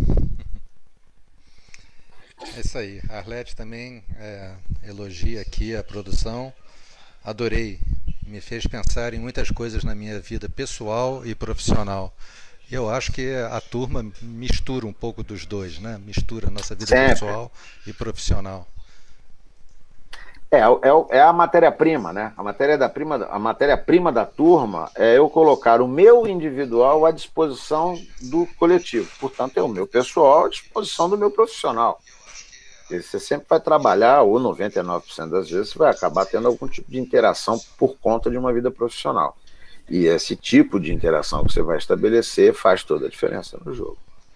É isso aí. A Arlete também é, elogia aqui a produção. Adorei. Me fez pensar em muitas coisas na minha vida pessoal e profissional. Eu acho que a turma mistura um pouco dos dois, né? Mistura a nossa vida Sempre. pessoal e profissional. É, é, é a matéria-prima, né? A matéria-prima a matéria-prima da turma é eu colocar o meu individual à disposição do coletivo. Portanto, é o meu pessoal à disposição do meu profissional. E você sempre vai trabalhar, ou noventa e nove por cento das vezes, você vai acabar tendo algum tipo de interação por conta de uma vida profissional. E esse tipo de interação que você vai estabelecer faz toda a diferença no jogo.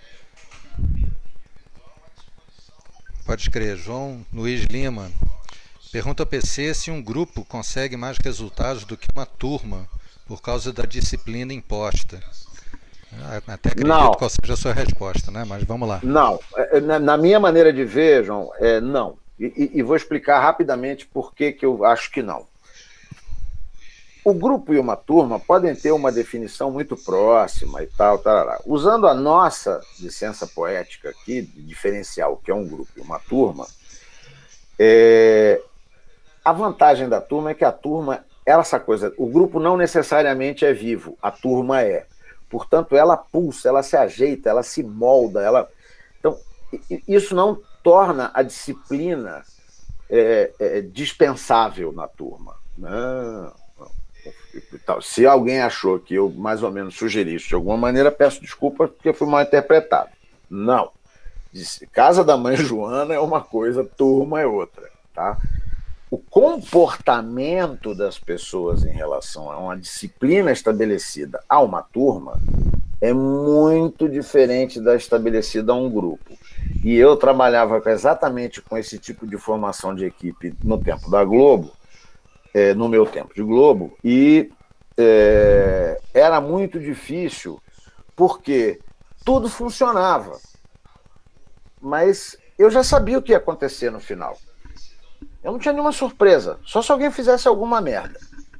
Pode crer. João Luiz Lima pergunta ao P C se um grupo consegue mais resultados do que uma turma por causa da disciplina imposta. Até acredito não. Qual seja a sua resposta, né? Mas vamos lá. Não. Na minha maneira de ver, João, é não. E, e vou explicar rapidamente por que, que eu acho que não. O grupo e uma turma podem ter uma definição muito próxima e tal, tarará. Usando a nossa licença poética aqui, de diferenciar o que é um grupo e uma turma, é... a vantagem da turma é que a turma, ela, essa coisa, o grupo não necessariamente é vivo, a turma é. Portanto, ela pulsa, ela se ajeita, ela se molda, ela... Então, isso não torna a disciplina é, é, dispensável na turma. Não, não. Se alguém achou que eu mais ou menos sugeri isso de alguma maneira, peço desculpa porque fui mal interpretado. Não. Casa da Mãe Joana é uma coisa, turma é outra, tá? O comportamento das pessoas em relação a uma disciplina estabelecida a uma turma é muito diferente da estabelecida a um grupo. E eu trabalhava exatamente com esse tipo de formação de equipe no tempo da Globo, é, no meu tempo de Globo, e é, era muito difícil porque tudo funcionava, mas eu já sabia o que ia acontecer no final. Eu não tinha nenhuma surpresa, só se alguém fizesse alguma merda.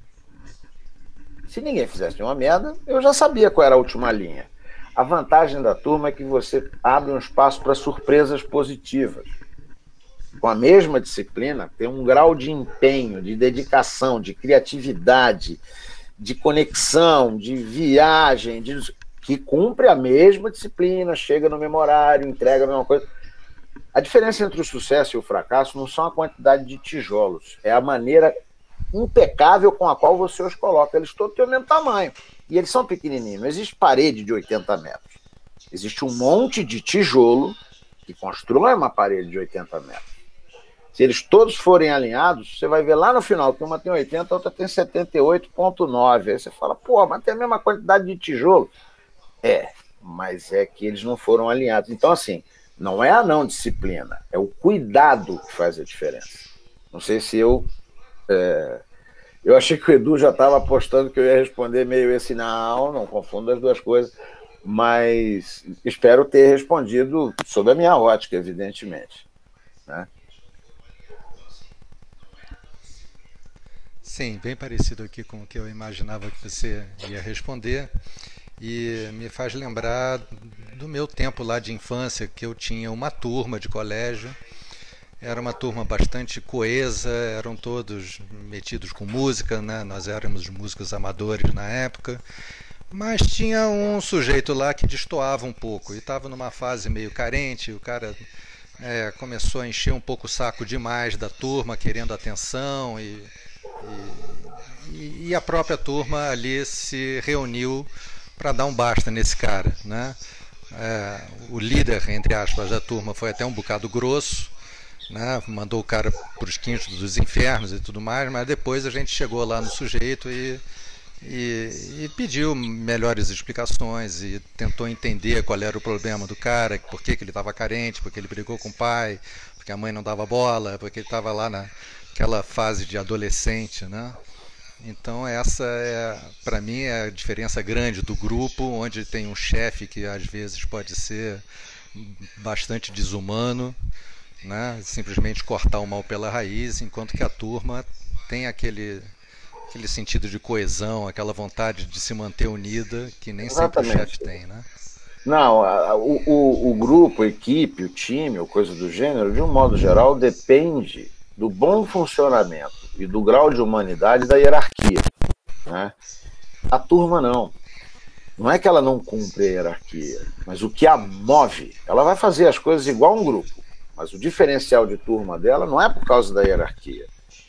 Se ninguém fizesse nenhuma merda, eu já sabia qual era a última linha. A vantagem da turma é que você abre um espaço para surpresas positivas. Com a mesma disciplina, tem um grau de empenho, de dedicação, de criatividade, de conexão, de viagem, de... que cumpre a mesma disciplina, chega no mesmo horário, entrega a mesma coisa. A diferença entre o sucesso e o fracasso não são a quantidade de tijolos, é a maneira impecável com a qual você os coloca. Eles todos têm o mesmo tamanho, e eles são pequenininhos, não existe parede de oitenta metros. Existe um monte de tijolo que constrói uma parede de oitenta metros. Se eles todos forem alinhados, você vai ver lá no final que uma tem oitenta, a outra tem setenta e oito vírgula nove. Aí você fala, pô, mas tem a mesma quantidade de tijolo. É, mas é que eles não foram alinhados. Então, assim, não é a não disciplina, é o cuidado que faz a diferença. Não sei se eu... É, eu achei que o Edu já estava apostando que eu ia responder meio esse, não, não confundo as duas coisas, mas espero ter respondido sob a minha ótica, evidentemente. Né? Sim, bem parecido aqui com o que eu imaginava que você ia responder. E me faz lembrar do meu tempo lá de infância, que eu tinha uma turma de colégio. Era uma turma bastante coesa, eram todos metidos com música, né? Nós éramos músicos amadores na época, mas tinha um sujeito lá que destoava um pouco e estava numa fase meio carente. O cara é, começou a encher um pouco o saco demais da turma, querendo atenção, e, e, e a própria turma ali se reuniu para dar um basta nesse cara, né? É, o líder, entre aspas, da turma foi até um bocado grosso, né? Mandou o cara para os quintos dos infernos e tudo mais, mas depois a gente chegou lá no sujeito e, e, e pediu melhores explicações e tentou entender qual era o problema do cara, por que, que ele estava carente, porque ele brigou com o pai, porque a mãe não dava bola, porque ele estava lá naquela fase de adolescente, né? Então essa é, para mim, é a diferença grande do grupo, onde tem um chefe que às vezes pode ser bastante desumano, né? Simplesmente cortar o mal pela raiz, enquanto que a turma tem aquele, aquele sentido de coesão, aquela vontade de se manter unida, que nem Exatamente. Sempre o chefe tem, né? Não, o, o, o grupo, a equipe, o time, ou coisa do gênero, de um modo geral, depende do bom funcionamento e do grau de humanidade da hierarquia, né? A turma não. Não é que ela não cumpre a hierarquia, mas o que a move, ela vai fazer as coisas igual um grupo, mas o diferencial de turma dela não é por causa da hierarquia,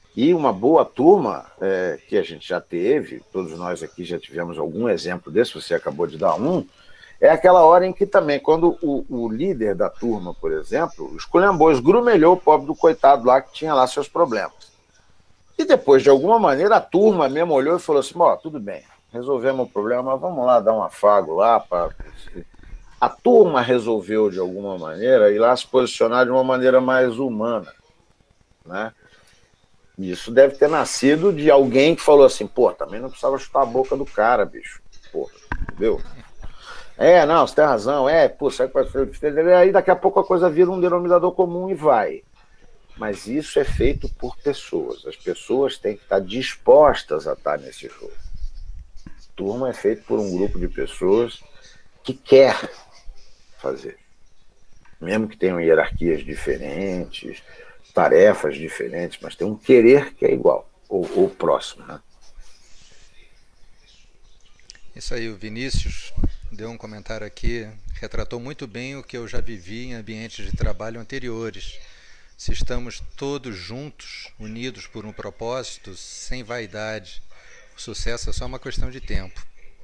E uma boa turma, é, que a gente já teve, todos nós aqui já tivemos algum exemplo desse, você acabou de dar um, é aquela hora em que também, quando o, o líder da turma, por exemplo, esculhambou, esgrumelhou o pobre do coitado lá que tinha lá seus problemas. E depois, de alguma maneira, a turma mesmo olhou e falou assim, ó, tudo bem, resolvemos o problema, mas vamos lá dar um afago lá. Pra... A turma resolveu, de alguma maneira, ir lá se posicionar de uma maneira mais humana, né? Isso deve ter nascido de alguém que falou assim, pô, também não precisava chutar a boca do cara, bicho. Pô, entendeu? É, não, você tem razão. É, pô, sai com a... Aí daqui a pouco a coisa vira um denominador comum e vai. Mas isso é feito por pessoas. As pessoas têm que estar dispostas a estar nesse jogo. Turma é feito por um grupo de pessoas que quer fazer. Mesmo que tenham hierarquias diferentes, tarefas diferentes, mas tem um querer que é igual, ou, ou próximo, né? Isso aí, o Vinícius deu um comentário aqui, retratou muito bem o que eu já vivi em ambientes de trabalho anteriores. Se estamos todos juntos, unidos por um propósito, sem vaidade, o sucesso é só uma questão de tempo.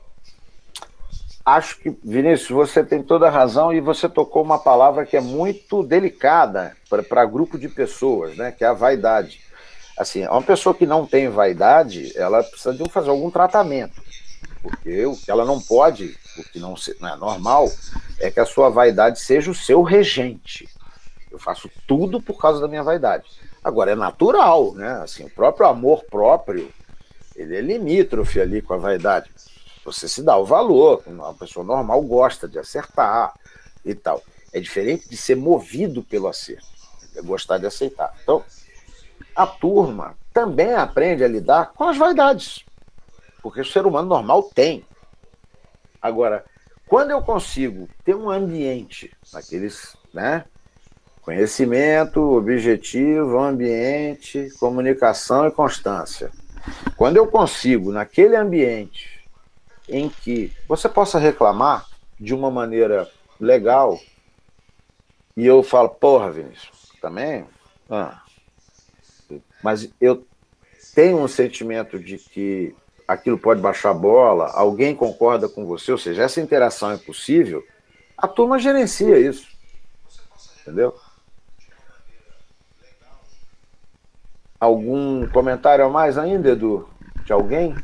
Acho que, Vinícius, você tem toda a razão e você tocou uma palavra que é muito delicada para grupo de pessoas, né? Que é a vaidade. Assim, uma pessoa que não tem vaidade, ela precisa de fazer algum tratamento, porque o que ela não pode, o que não, não é normal, é que a sua vaidade seja o seu regente. Eu faço tudo por causa da minha vaidade. Agora, é natural, né? Assim, o próprio amor próprio, ele é limítrofe ali com a vaidade. Você se dá o valor, uma pessoa normal gosta de acertar e tal. É diferente de ser movido pelo acerto, é gostar de aceitar. Então, a turma também aprende a lidar com as vaidades, porque o ser humano normal tem. Agora, quando eu consigo ter um ambiente, aqueles, né, conhecimento, objetivo, ambiente, comunicação e constância. Quando eu consigo, naquele ambiente, em que você possa reclamar de uma maneira legal, e eu falo, porra, Vinícius, também? Ah. Mas eu tenho um sentimento de que aquilo pode baixar a bola, alguém concorda com você, ou seja, essa interação é possível, a turma gerencia isso. Entendeu? Algum comentário a mais ainda, Edu? De alguém?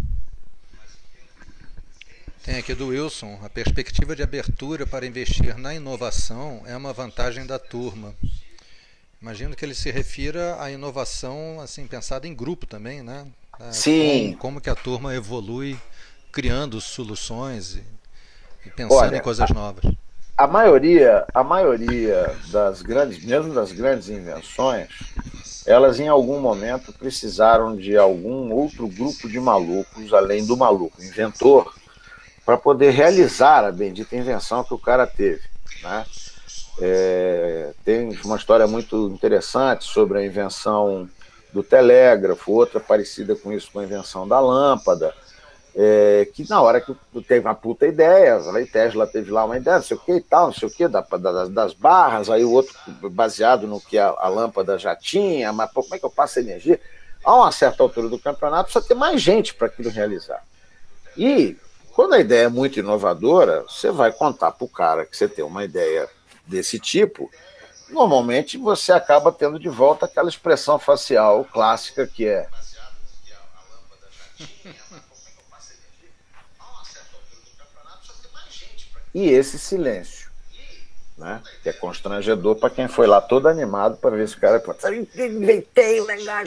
Tem aqui do Wilson, a perspectiva de abertura para investir na inovação é uma vantagem da turma. Imagino que ele se refira à inovação assim, pensada em grupo também, né? Sim. Como, como que a turma evolui criando soluções e, e pensando Olha, em coisas novas. A maioria, a maioria das grandes, mesmo das grandes invenções, elas em algum momento precisaram de algum outro grupo de malucos, além do maluco inventor, para poder realizar a bendita invenção que o cara teve, né? É, tem uma história muito interessante sobre a invenção do telégrafo, outra parecida com isso, com a invenção da lâmpada, é, que na hora que teve uma puta ideia, a Tesla teve lá uma ideia, não sei o que e tal, não sei o que, da, da, das barras, aí o outro baseado no que a, a lâmpada já tinha, mas pô, como é que eu passo a energia? A uma certa altura do campeonato precisa ter mais gente para aquilo realizar. E quando a ideia é muito inovadora, você vai contar para o cara que você tem uma ideia desse tipo, normalmente você acaba tendo de volta aquela expressão facial clássica que é e esse silêncio, né? Que é constrangedor para quem foi lá todo animado para ver se o cara inventei legal.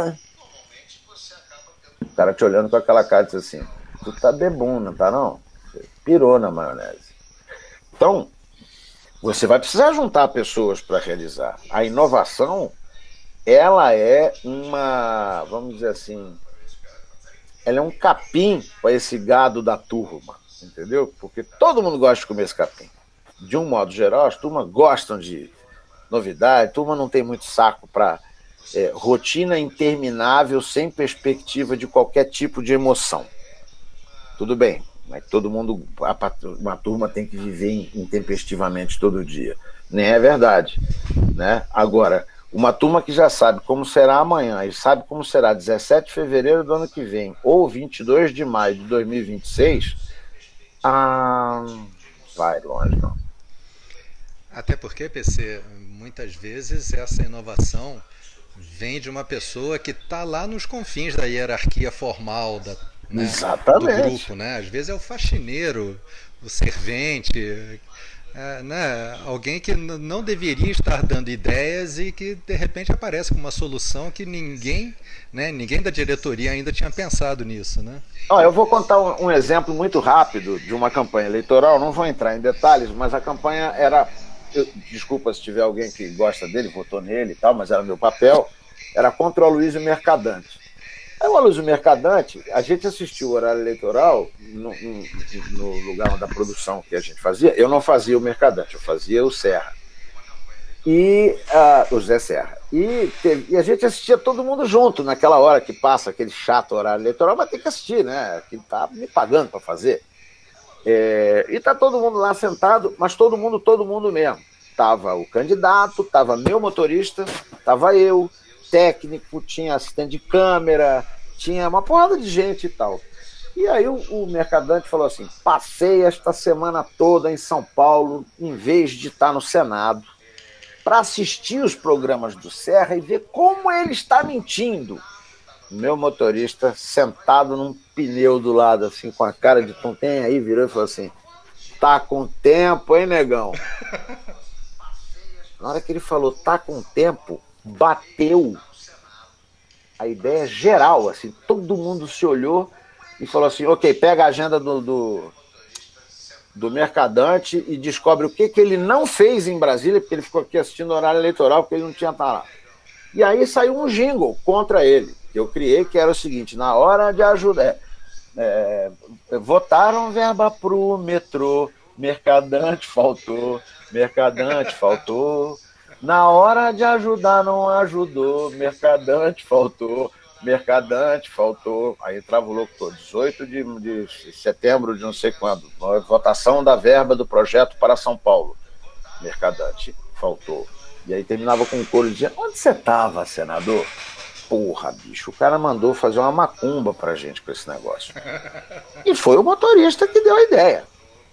O cara te olhando com aquela cara e diz assim, tu tá bebum, não tá não? Você pirou na maionese. Então, você vai precisar juntar pessoas para realizar. A inovação, ela é uma, vamos dizer assim, ela é um capim para esse gado da turma, entendeu? Porque todo mundo gosta de comer esse capim. De um modo geral, as turmas gostam de novidade, a turma não tem muito saco para é, rotina interminável, sem perspectiva de qualquer tipo de emoção. Tudo bem, mas todo mundo, uma turma tem que viver intempestivamente todo dia. Nem é verdade, né? Agora, Uma turma que já sabe como será amanhã e sabe como será dezessete de fevereiro do ano que vem ou vinte e dois de maio de dois mil e vinte e seis, ah, vai longe, não. Até porque, P C, muitas vezes essa inovação vem de uma pessoa que está lá nos confins da hierarquia formal da, né, do grupo. Né? Às vezes é o faxineiro, o servente, é, né, alguém que não deveria estar dando ideias e que de repente aparece com uma solução que ninguém, né, ninguém da diretoria ainda tinha pensado nisso. Né? Oh, eu vou contar um, um exemplo muito rápido de uma campanha eleitoral, não vou entrar em detalhes, mas a campanha era... Eu, desculpa se tiver alguém que gosta dele, votou nele e tal, mas era meu papel, era contra o Aloysio Mercadante. Aí o Aloysio Mercadante, a gente assistiu o horário eleitoral no, no, no lugar da produção que a gente fazia. Eu não fazia o Mercadante, eu fazia o Serra. E uh, o Zé Serra. E, teve, e a gente assistia todo mundo junto, naquela hora que passa aquele chato horário eleitoral, mas tem que assistir, né? Que tá me pagando para fazer. É, e tá todo mundo lá sentado, mas todo mundo, todo mundo mesmo. Tava o candidato, tava meu motorista, tava eu, técnico, tinha assistente de câmera, tinha uma porrada de gente e tal. E aí o, o Mercadante falou assim: passei esta semana toda em São Paulo, em vez de estar no Senado, para assistir os programas do Serra e ver como ele está mentindo. Meu motorista, sentado num pneu do lado, assim, com a cara de tontinho, aí virou e falou assim: tá com tempo, hein, negão? Na hora que ele falou tá com tempo, bateu a ideia geral, assim, todo mundo se olhou e falou assim: ok, pega a agenda do, do, do Mercadante e descobre o que, que ele não fez em Brasília, porque ele ficou aqui assistindo o horário eleitoral, porque ele não tinha estar lá. E aí saiu um jingle contra ele, que eu criei, que era o seguinte: na hora de ajudar, é, é, votaram verba pro metrô, Mercadante faltou, Mercadante faltou, na hora de ajudar não ajudou, Mercadante faltou, Mercadante faltou. Aí entrava o locutor: dezoito de setembro de não sei quando, votação da verba do projeto para São Paulo, Mercadante faltou. E aí terminava com um coro dizendo: onde você estava, senador? Porra, bicho, o cara mandou fazer uma macumba pra gente com esse negócio. E foi o motorista que deu a ideia.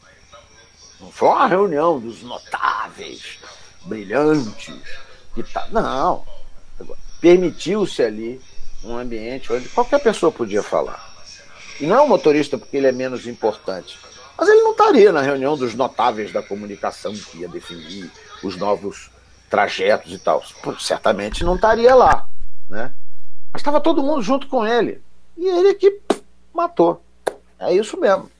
Não foi uma reunião dos notáveis, brilhantes, que tá... Não. Permitiu-se ali um ambiente onde qualquer pessoa podia falar. E não é o motorista porque ele é menos importante, mas ele não estaria na reunião dos notáveis da comunicação que ia definir os novos trajetos e tal. Certamente não estaria lá, né? Mas estava todo mundo junto com ele. E ele que pff, matou. É isso mesmo.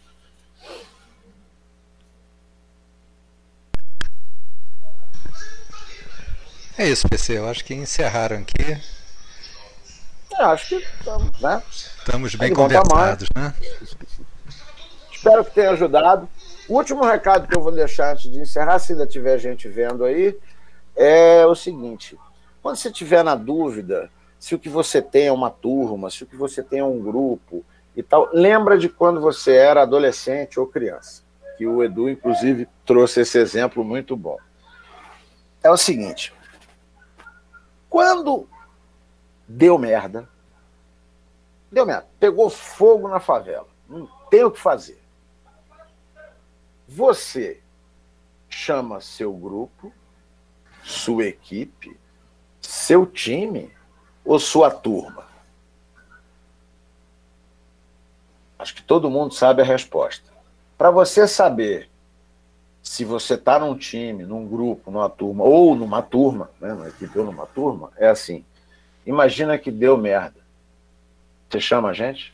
É isso, P C. Eu acho que encerraram aqui. Eu acho que estamos, né? Estamos bem conversados, né? Espero que tenha ajudado. O último recado que eu vou deixar antes de encerrar, se ainda tiver gente vendo aí, é o seguinte: quando você estiver na dúvida se o que você tem é uma turma, se o que você tem é um grupo e tal, lembra de quando você era adolescente ou criança, que o Edu, inclusive, trouxe esse exemplo muito bom. É o seguinte: quando deu merda, deu merda, pegou fogo na favela, não tem o que fazer, você chama seu grupo, sua equipe, seu time ou sua turma? Acho que todo mundo sabe a resposta. Para você saber se você está num time, num grupo, numa turma, ou numa turma, né, numa equipe ou numa turma, é assim: imagina que deu merda. Você chama a gente?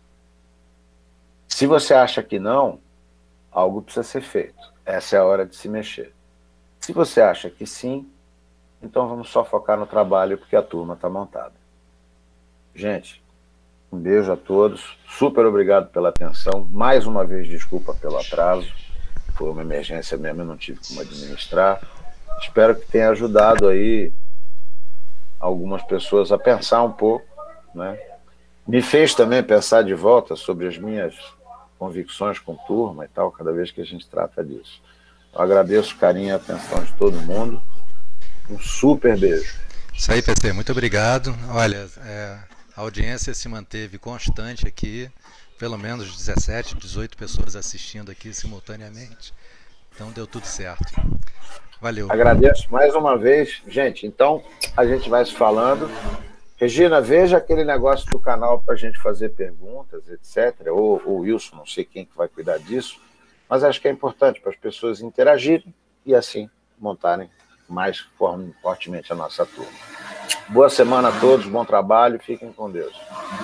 Se você acha que não, algo precisa ser feito. Essa é a hora de se mexer. Se você acha que sim, então vamos só focar no trabalho, porque a turma está montada. Gente, um beijo a todos. Super obrigado pela atenção. Mais uma vez, desculpa pelo atraso. Foi uma emergência mesmo, eu não tive como administrar. Espero que tenha ajudado aí algumas pessoas a pensar um pouco, né? Me fez também pensar de volta sobre as minhas convicções com turma e tal, cada vez que a gente trata disso. Eu agradeço o carinho e a atenção de todo mundo. Um super beijo. Isso aí, P C, muito obrigado. Olha, é, a audiência se manteve constante aqui, pelo menos dezessete, dezoito pessoas assistindo aqui simultaneamente. Então deu tudo certo. Valeu. Agradeço mais uma vez. Gente, então a gente vai se falando. Regina, veja aquele negócio do canal para a gente fazer perguntas, etcétera. Ou o Wilson, não sei quem que vai cuidar disso, mas acho que é importante para as pessoas interagirem e assim montarem mais fortemente a nossa turma. Boa semana a todos, bom trabalho, fiquem com Deus.